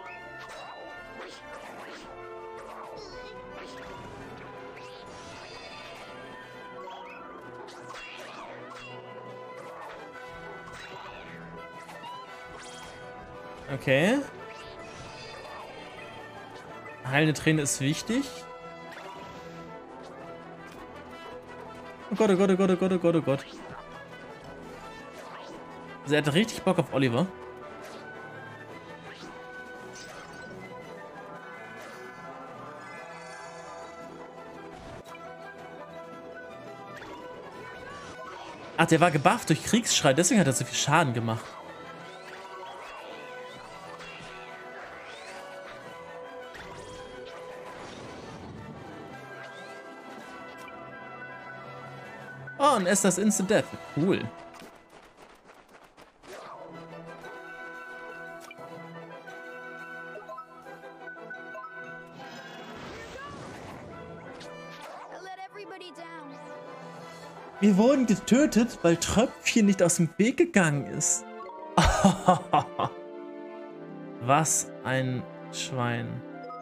Okay. Heilende Träne ist wichtig. Oh Gott, oh Gott, oh Gott, oh Gott, oh Gott, oh Gott. Also er hat richtig Bock auf Oliver. Ach, der war gebufft durch Kriegsschrei, deswegen hat er so viel Schaden gemacht. Oh, und Esthers Instant Death. Cool. I let everybody down. Wir wurden getötet, weil Tröpfchen nicht aus dem Weg gegangen ist. Was ein Schwein.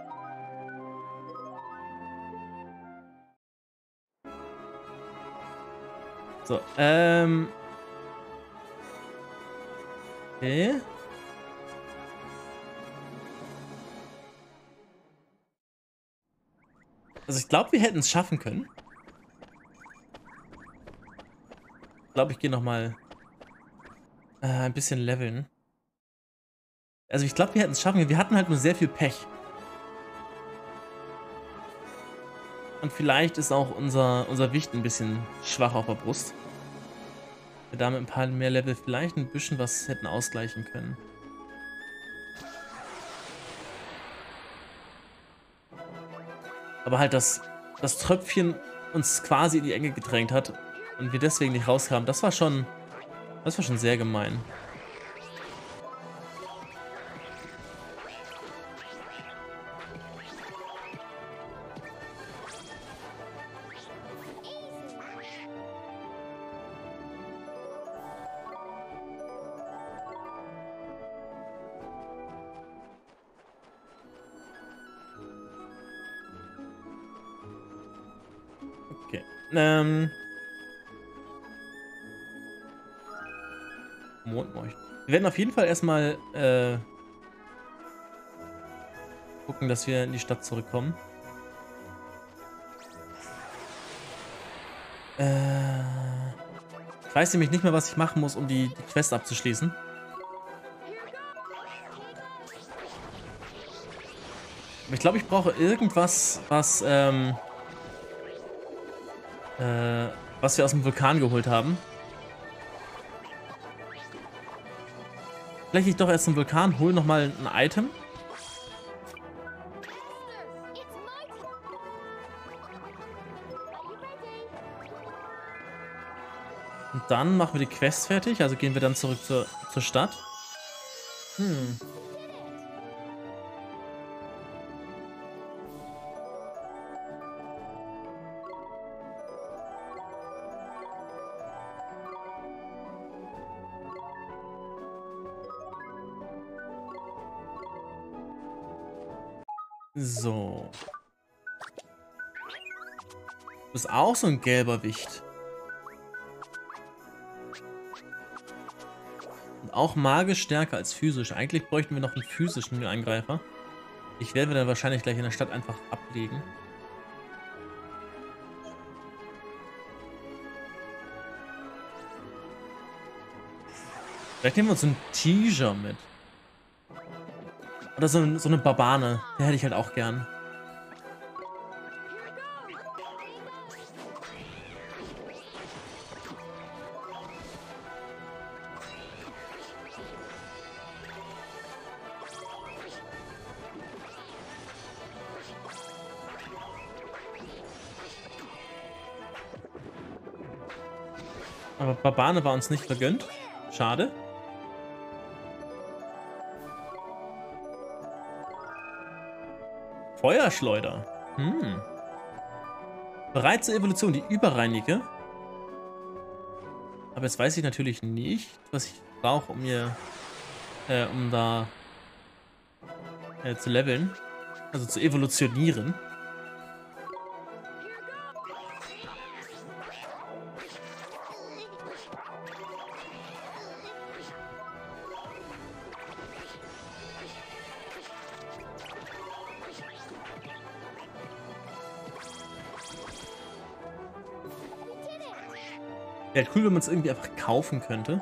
So, okay. Also ich glaube, wir hätten es schaffen können. Ich glaube, ich gehe nochmal ein bisschen leveln. Also ich glaube, wir hätten es schaffen können. Wir hatten halt nur sehr viel Pech. Und vielleicht ist auch unser Wicht ein bisschen schwach auf der Brust. Wir da mit ein paar mehr Level vielleicht ein bisschen was hätten ausgleichen können. Aber halt das Tröpfchen uns quasi in die Enge gedrängt hat und wir deswegen nicht rauskamen, das war schon sehr gemein. Okay. Mondleuchten. Wir werden auf jeden Fall erstmal gucken, dass wir in die Stadt zurückkommen. Ich weiß nämlich nicht mehr, was ich machen muss, um die Quest abzuschließen. Aber ich glaube, ich brauche irgendwas, was wir aus dem Vulkan geholt haben. Vielleicht ich doch erst zum Vulkan, hole nochmal ein Item. Und dann machen wir die Quest fertig, also gehen wir dann zurück zur Stadt. So. Du bist auch so ein gelber Wicht. Und auch magisch stärker als physisch. Eigentlich bräuchten wir noch einen physischen Angreifer. Ich werde dann wahrscheinlich gleich in der Stadt einfach ablegen. Vielleicht nehmen wir uns einen Tiger mit. Oder so eine Barbane. Der hätte ich halt auch gern. Aber Barbane war uns nicht vergönnt. Schade. Feuerschleuder. Bereit zur Evolution, die Überreinige. Aber jetzt weiß ich natürlich nicht, was ich brauche, um da zu leveln. Also zu evolutionieren. Wäre cool, wenn man es irgendwie einfach kaufen könnte.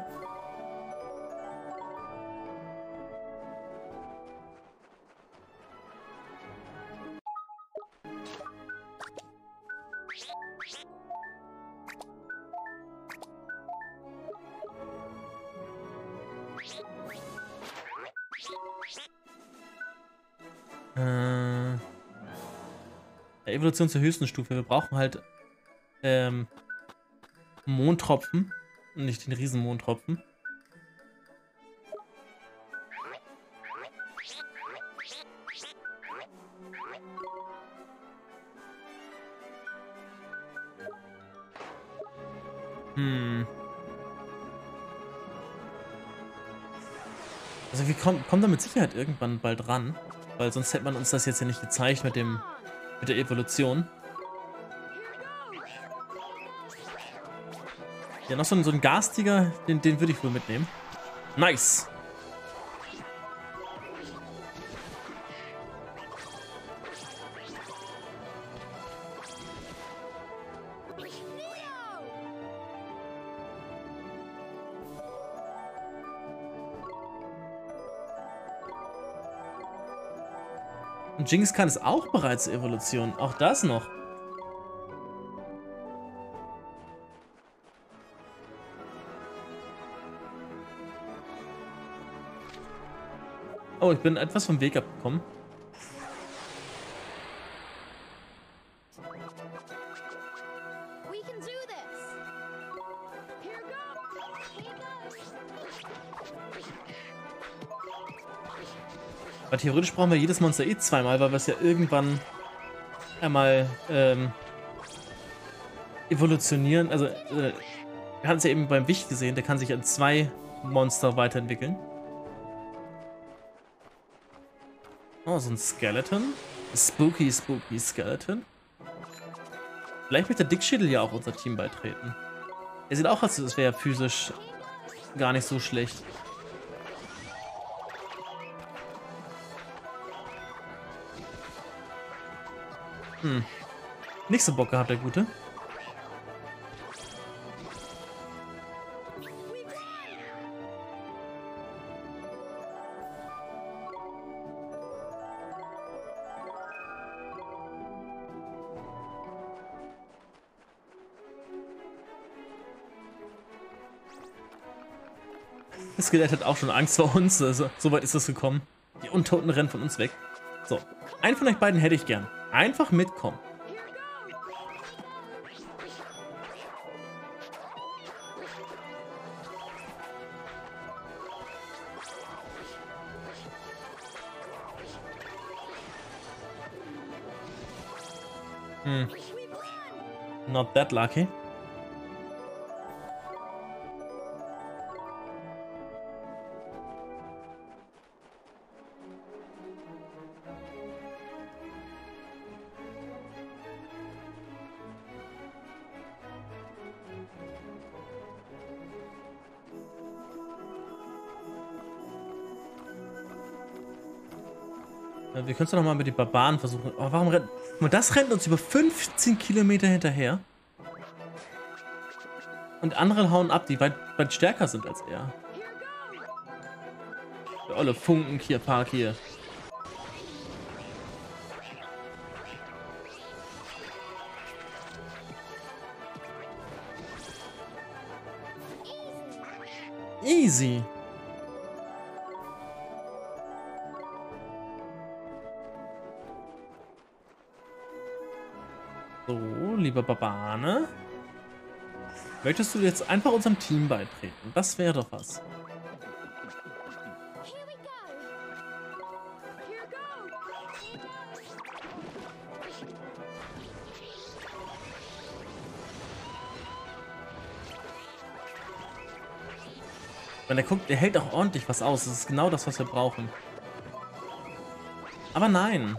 Evolution zur höchsten Stufe. Wir brauchen halt Mondtropfen und nicht den Riesenmondtropfen. Also wir kommen da mit Sicherheit irgendwann bald ran, weil sonst hätte man uns das jetzt ja nicht gezeigt mit der Evolution. Ja, noch so ein Gastiger, den würde ich wohl mitnehmen. Nice. Und Genghis Khan ist auch bereits Evolution. Auch das noch. Oh, ich bin etwas vom Weg abgekommen. Aber theoretisch brauchen wir jedes Monster eh zweimal, weil wir es ja irgendwann einmal evolutionieren. Also, wir haben es ja eben beim Wicht gesehen, der kann sich an 2 Monster weiterentwickeln. Oh, so ein Skeleton. Spooky Skeleton. Vielleicht wird der Dickschädel ja auch unser Team beitreten. Er sieht auch aus, als wäre er physisch gar nicht so schlecht. Nicht so Bock gehabt, der Gute. Das Skelett hat auch schon Angst vor uns. Also, so weit ist es gekommen. Die Untoten rennen von uns weg. So, einen von euch beiden hätte ich gern. Einfach mitkommen. Not that lucky. Wir können es doch noch mal mit den Barbaren versuchen. Oh, warum rennt... Das rennt uns über 15 Kilometer hinterher. Und andere hauen ab, die weit stärker sind als er. Der olle Funken-Park hier. Easy. So, lieber Barbane. Möchtest du jetzt einfach unserem Team beitreten? Das wäre doch was. Here we go. Here Wenn er guckt, er hält auch ordentlich was aus. Das ist genau das, was wir brauchen. Aber nein.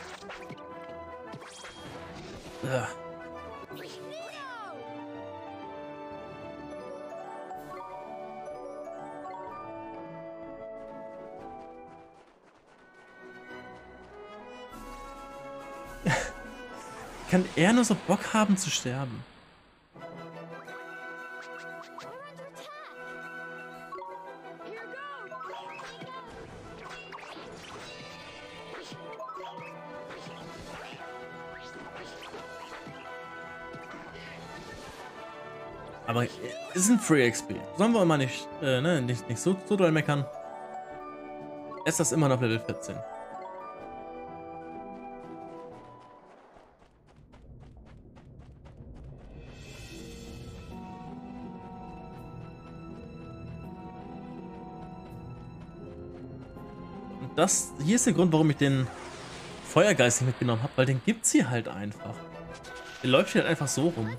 Ugh. Kann er nur so Bock haben zu sterben? Aber es ist ein Free XP. Sollen wir mal nicht, nicht so doll meckern. Es ist immer noch Level 14. Und das hier ist der Grund, warum ich den Feuergeist nicht mitgenommen habe, weil den gibt's hier halt einfach. Der läuft hier halt einfach so rum.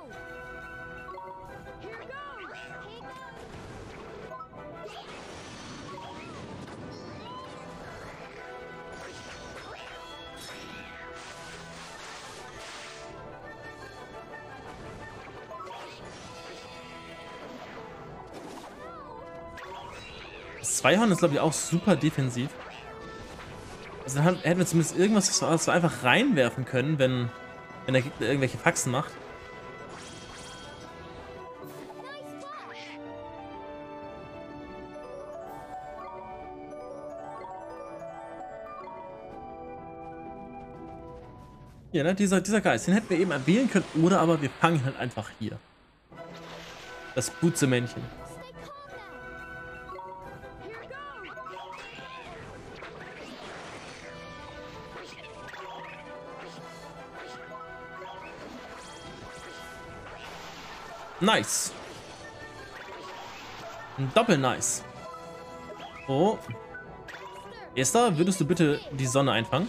Das Zweihorn ist, glaube ich, auch super defensiv. Also dann hätten wir zumindest irgendwas, was wir einfach reinwerfen können, wenn der Gegner irgendwelche Faxen macht. Ja, ne, dieser Geist, den hätten wir eben wählen können, oder aber wir fangen halt einfach hier. Das Butzemännchen. Nice. Doppel nice. Oh. Esther, würdest du bitte die Sonne einfangen?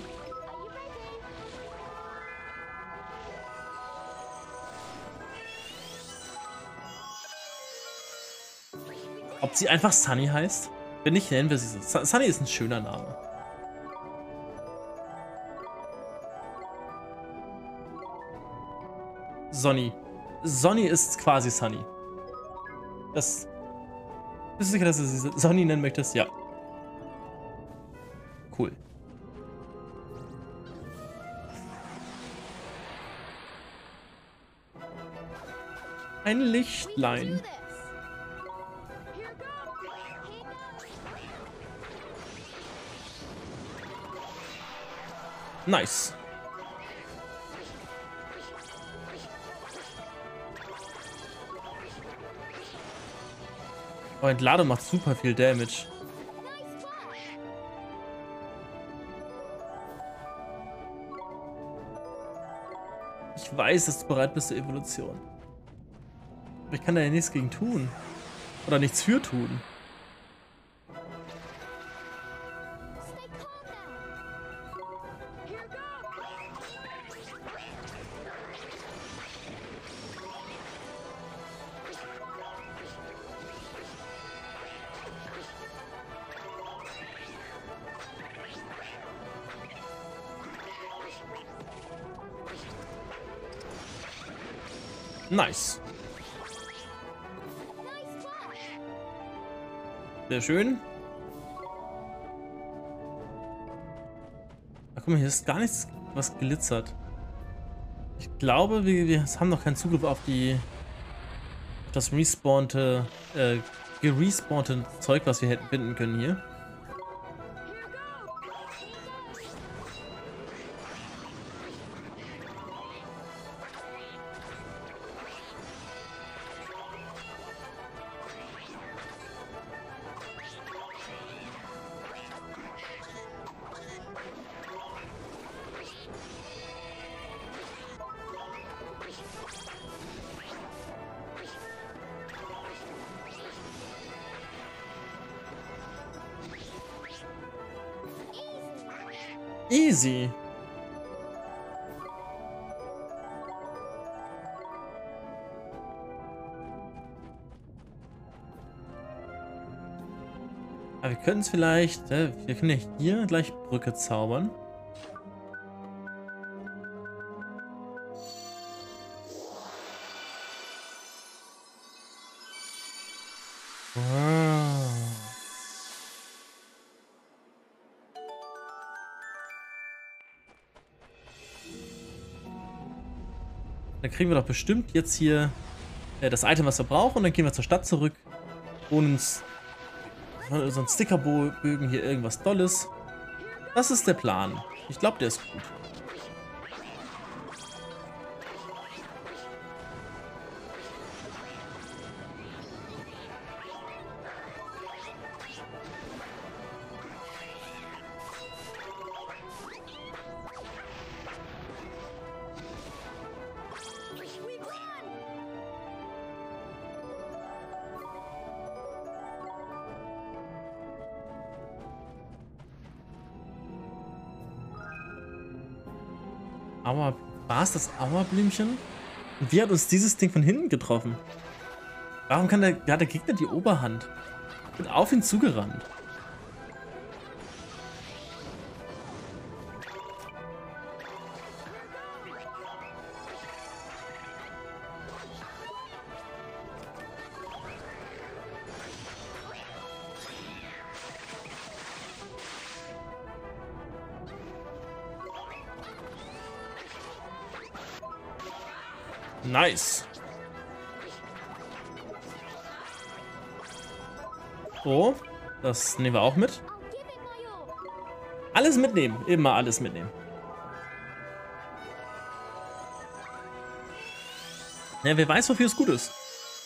Ob sie einfach Sunny heißt? Wenn nicht, nennen wir sie so. Sunny ist ein schöner Name. Sonny. Sonny ist quasi Sunny. Das. Bist du sicher, dass du sie Sonny nennen möchtest? Ja. Cool. Ein Lichtlein. Nice. Oh, Entladung macht super viel Damage. Ich weiß, dass du bereit bist zur Evolution. Aber ich kann da ja nichts gegen tun. Oder nichts für tun. Nice. Sehr schön. Ach, guck mal, hier ist gar nichts, was glitzert. Ich glaube, wir haben noch keinen Zugriff auf das gerespawnte Zeug, was wir hätten finden können hier. Easy. Aber wir können es vielleicht, wir können ja hier gleich Brücke zaubern. Dann kriegen wir doch bestimmt jetzt hier das Item, was wir brauchen. Und dann gehen wir zur Stadt zurück. Und uns so ein Stickerbögen hier irgendwas Dolles. Das ist der Plan. Ich glaube, der ist gut. Aber war es das Auerblümchen? Und wie hat uns dieses Ding von hinten getroffen? Warum hat der Gegner die Oberhand? Ich bin auf ihn zugerannt. Nice. So, das nehmen wir auch mit. Alles mitnehmen, immer alles mitnehmen. Ja, wer weiß, wofür es gut ist.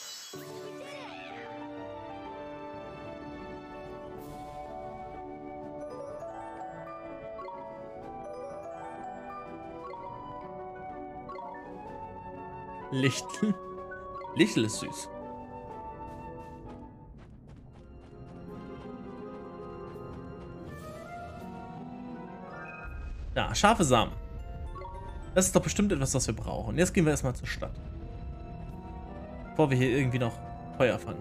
Lichtel. Lichtel ist süß. Da, scharfe Samen. Das ist doch bestimmt etwas, was wir brauchen. Jetzt gehen wir erstmal zur Stadt. Bevor wir hier irgendwie noch Feuer fangen.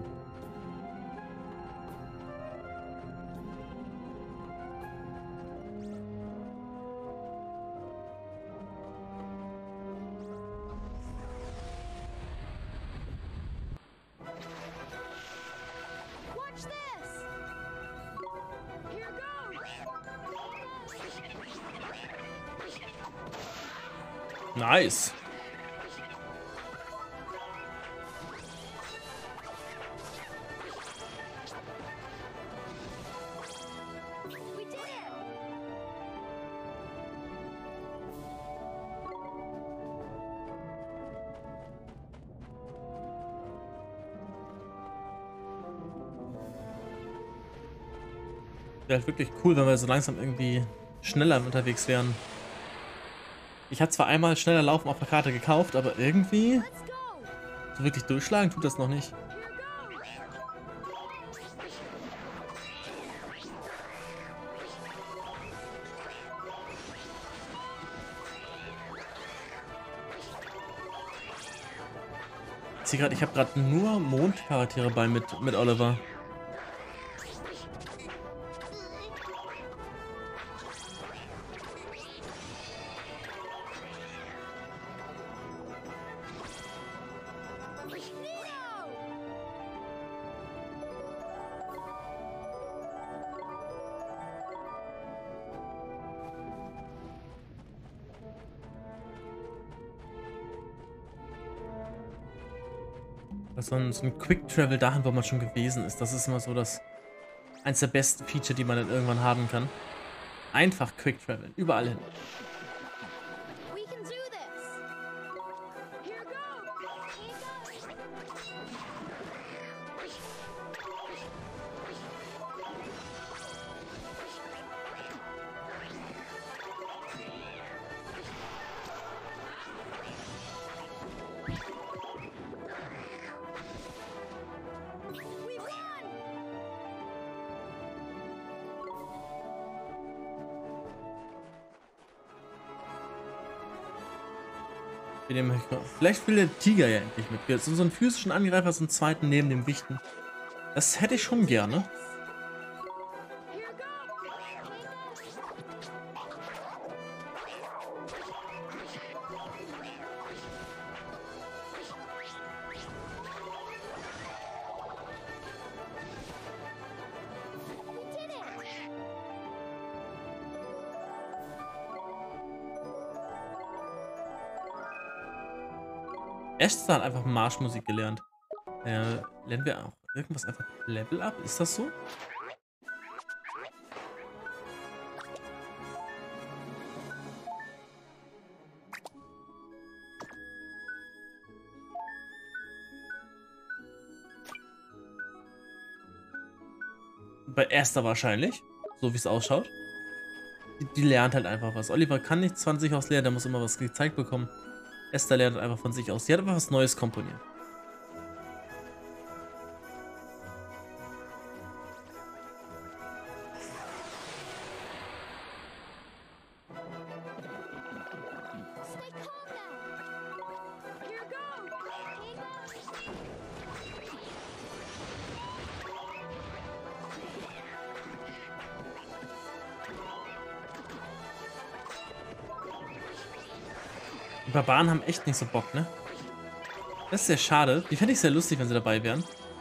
Nice. Wäre halt wirklich cool, wenn wir so langsam irgendwie schneller unterwegs wären. Ich habe zwar einmal schneller laufen auf der Karte gekauft, aber irgendwie so wirklich durchschlagen tut das noch nicht. Ich habe gerade nur Mondcharaktere bei mit Oliver. So ein Quick Travel dahin, wo man schon gewesen ist. Das ist immer so eins der besten Feature, die man dann irgendwann haben kann. Einfach Quick Travel, überall hin. We can do this. Here we won. Vielleicht will der Tiger ja endlich mit. So einen physischen Angreifer, so einen zweiten neben dem Wichten. Das hätte ich schon gerne. Esther hat einfach Marschmusik gelernt. Lernen wir auch irgendwas einfach Level Up? Ist das so? Bei Esther wahrscheinlich, so wie es ausschaut. Die lernt halt einfach was. Oliver kann nicht 20 aus lernen, der muss immer was gezeigt bekommen. Esther lernt einfach von sich aus. Sie hat einfach was Neues komponiert. Stay calm now. Here Die Barbaren haben echt nicht so Bock, ne? Das ist sehr schade. Die fände ich sehr lustig, wenn sie dabei wären.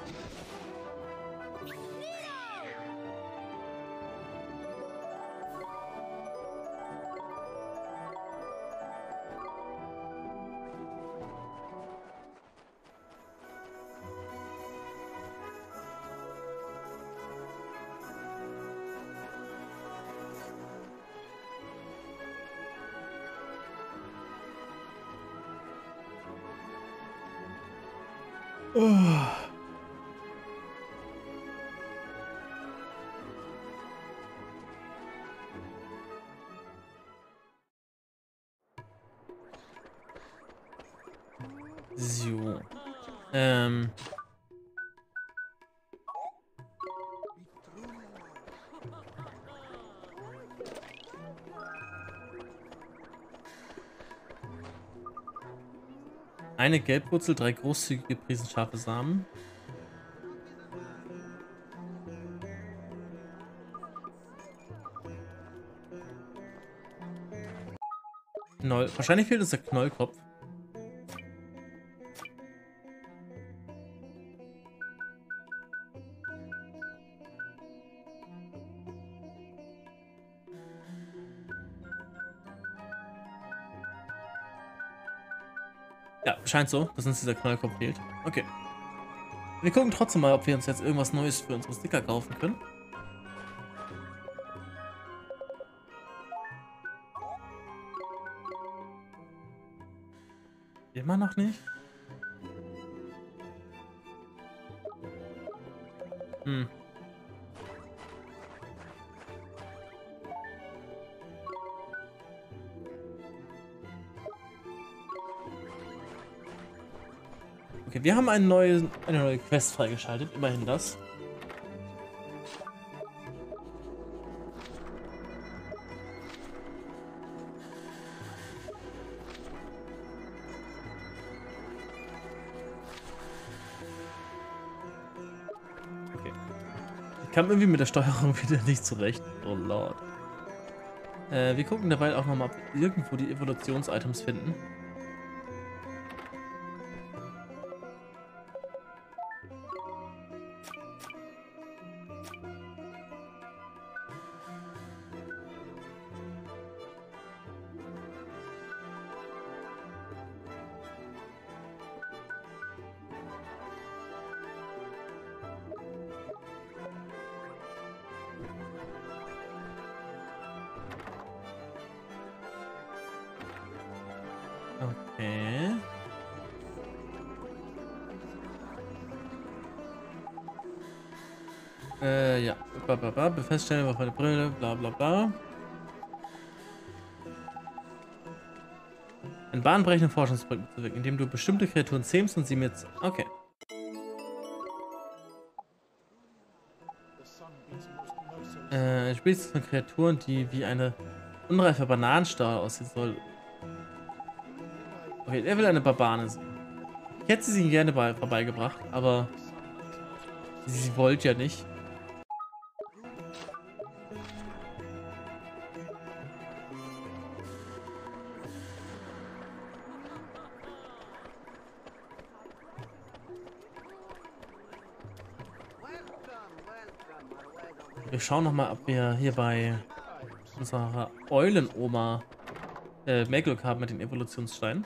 Oh. So. Eine Gelbwurzel, 3 großzügig gepriesen scharfe Samen. Knoll. Wahrscheinlich fehlt uns der Knollkopf. Ja, scheint so, dass uns dieser Knollkopf fehlt. Okay. Wir gucken trotzdem mal, ob wir uns jetzt irgendwas Neues für unsere Sticker kaufen können. Immer noch nicht? Okay, wir haben eine neue Quest freigeschaltet. Immerhin das. Okay. Ich kam irgendwie mit der Steuerung wieder nicht zurecht. Oh Lord. Wir gucken dabei auch nochmal, ob wir irgendwo die Evolutions-Items finden. Okay. Ja. Befeststellen auf eine Brille, bla bla bla. Ein bahnbrechenden Forschungsprojekt zu wirken, indem du bestimmte Kreaturen zähmst und sie mit... Okay. Spielst von Kreaturen, die wie eine unreife Bananenstahl aussehen soll. Okay, er will eine Barbane sein. Ich hätte sie ihm gerne vorbeigebracht, aber sie wollte ja nicht. Wir schauen noch mal, ob wir hier bei unserer Eulenoma mehr Glück haben mit den Evolutionssteinen.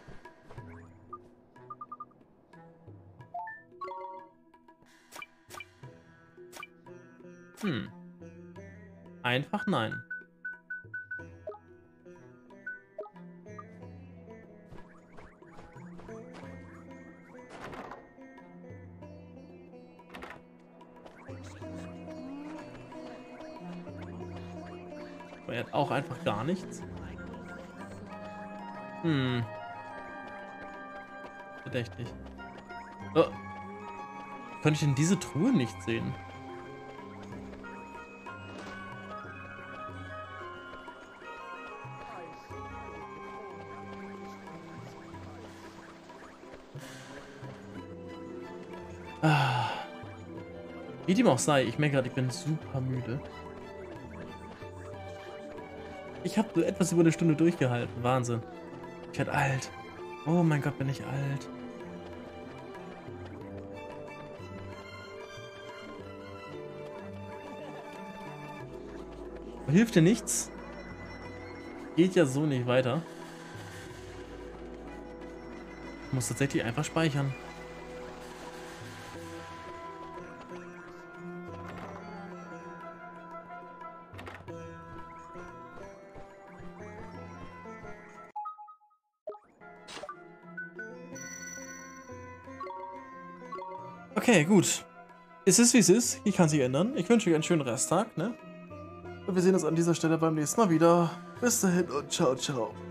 Einfach nein. Aber er hat auch einfach gar nichts. Verdächtig. Oh. Könnte ich denn diese Truhe nicht sehen? Wie dem auch sei, ich merke gerade, ich bin super müde. Ich habe nur etwas über eine Stunde durchgehalten. Wahnsinn. Ich werde alt. Oh mein Gott, bin ich alt. Hilft dir nichts? Geht ja so nicht weiter. Ich muss tatsächlich einfach speichern. Okay, gut. Es ist wie es ist. Ich kann sich ändern. Ich wünsche euch einen schönen Resttag, ne? Und wir sehen uns an dieser Stelle beim nächsten Mal wieder. Bis dahin und ciao, ciao.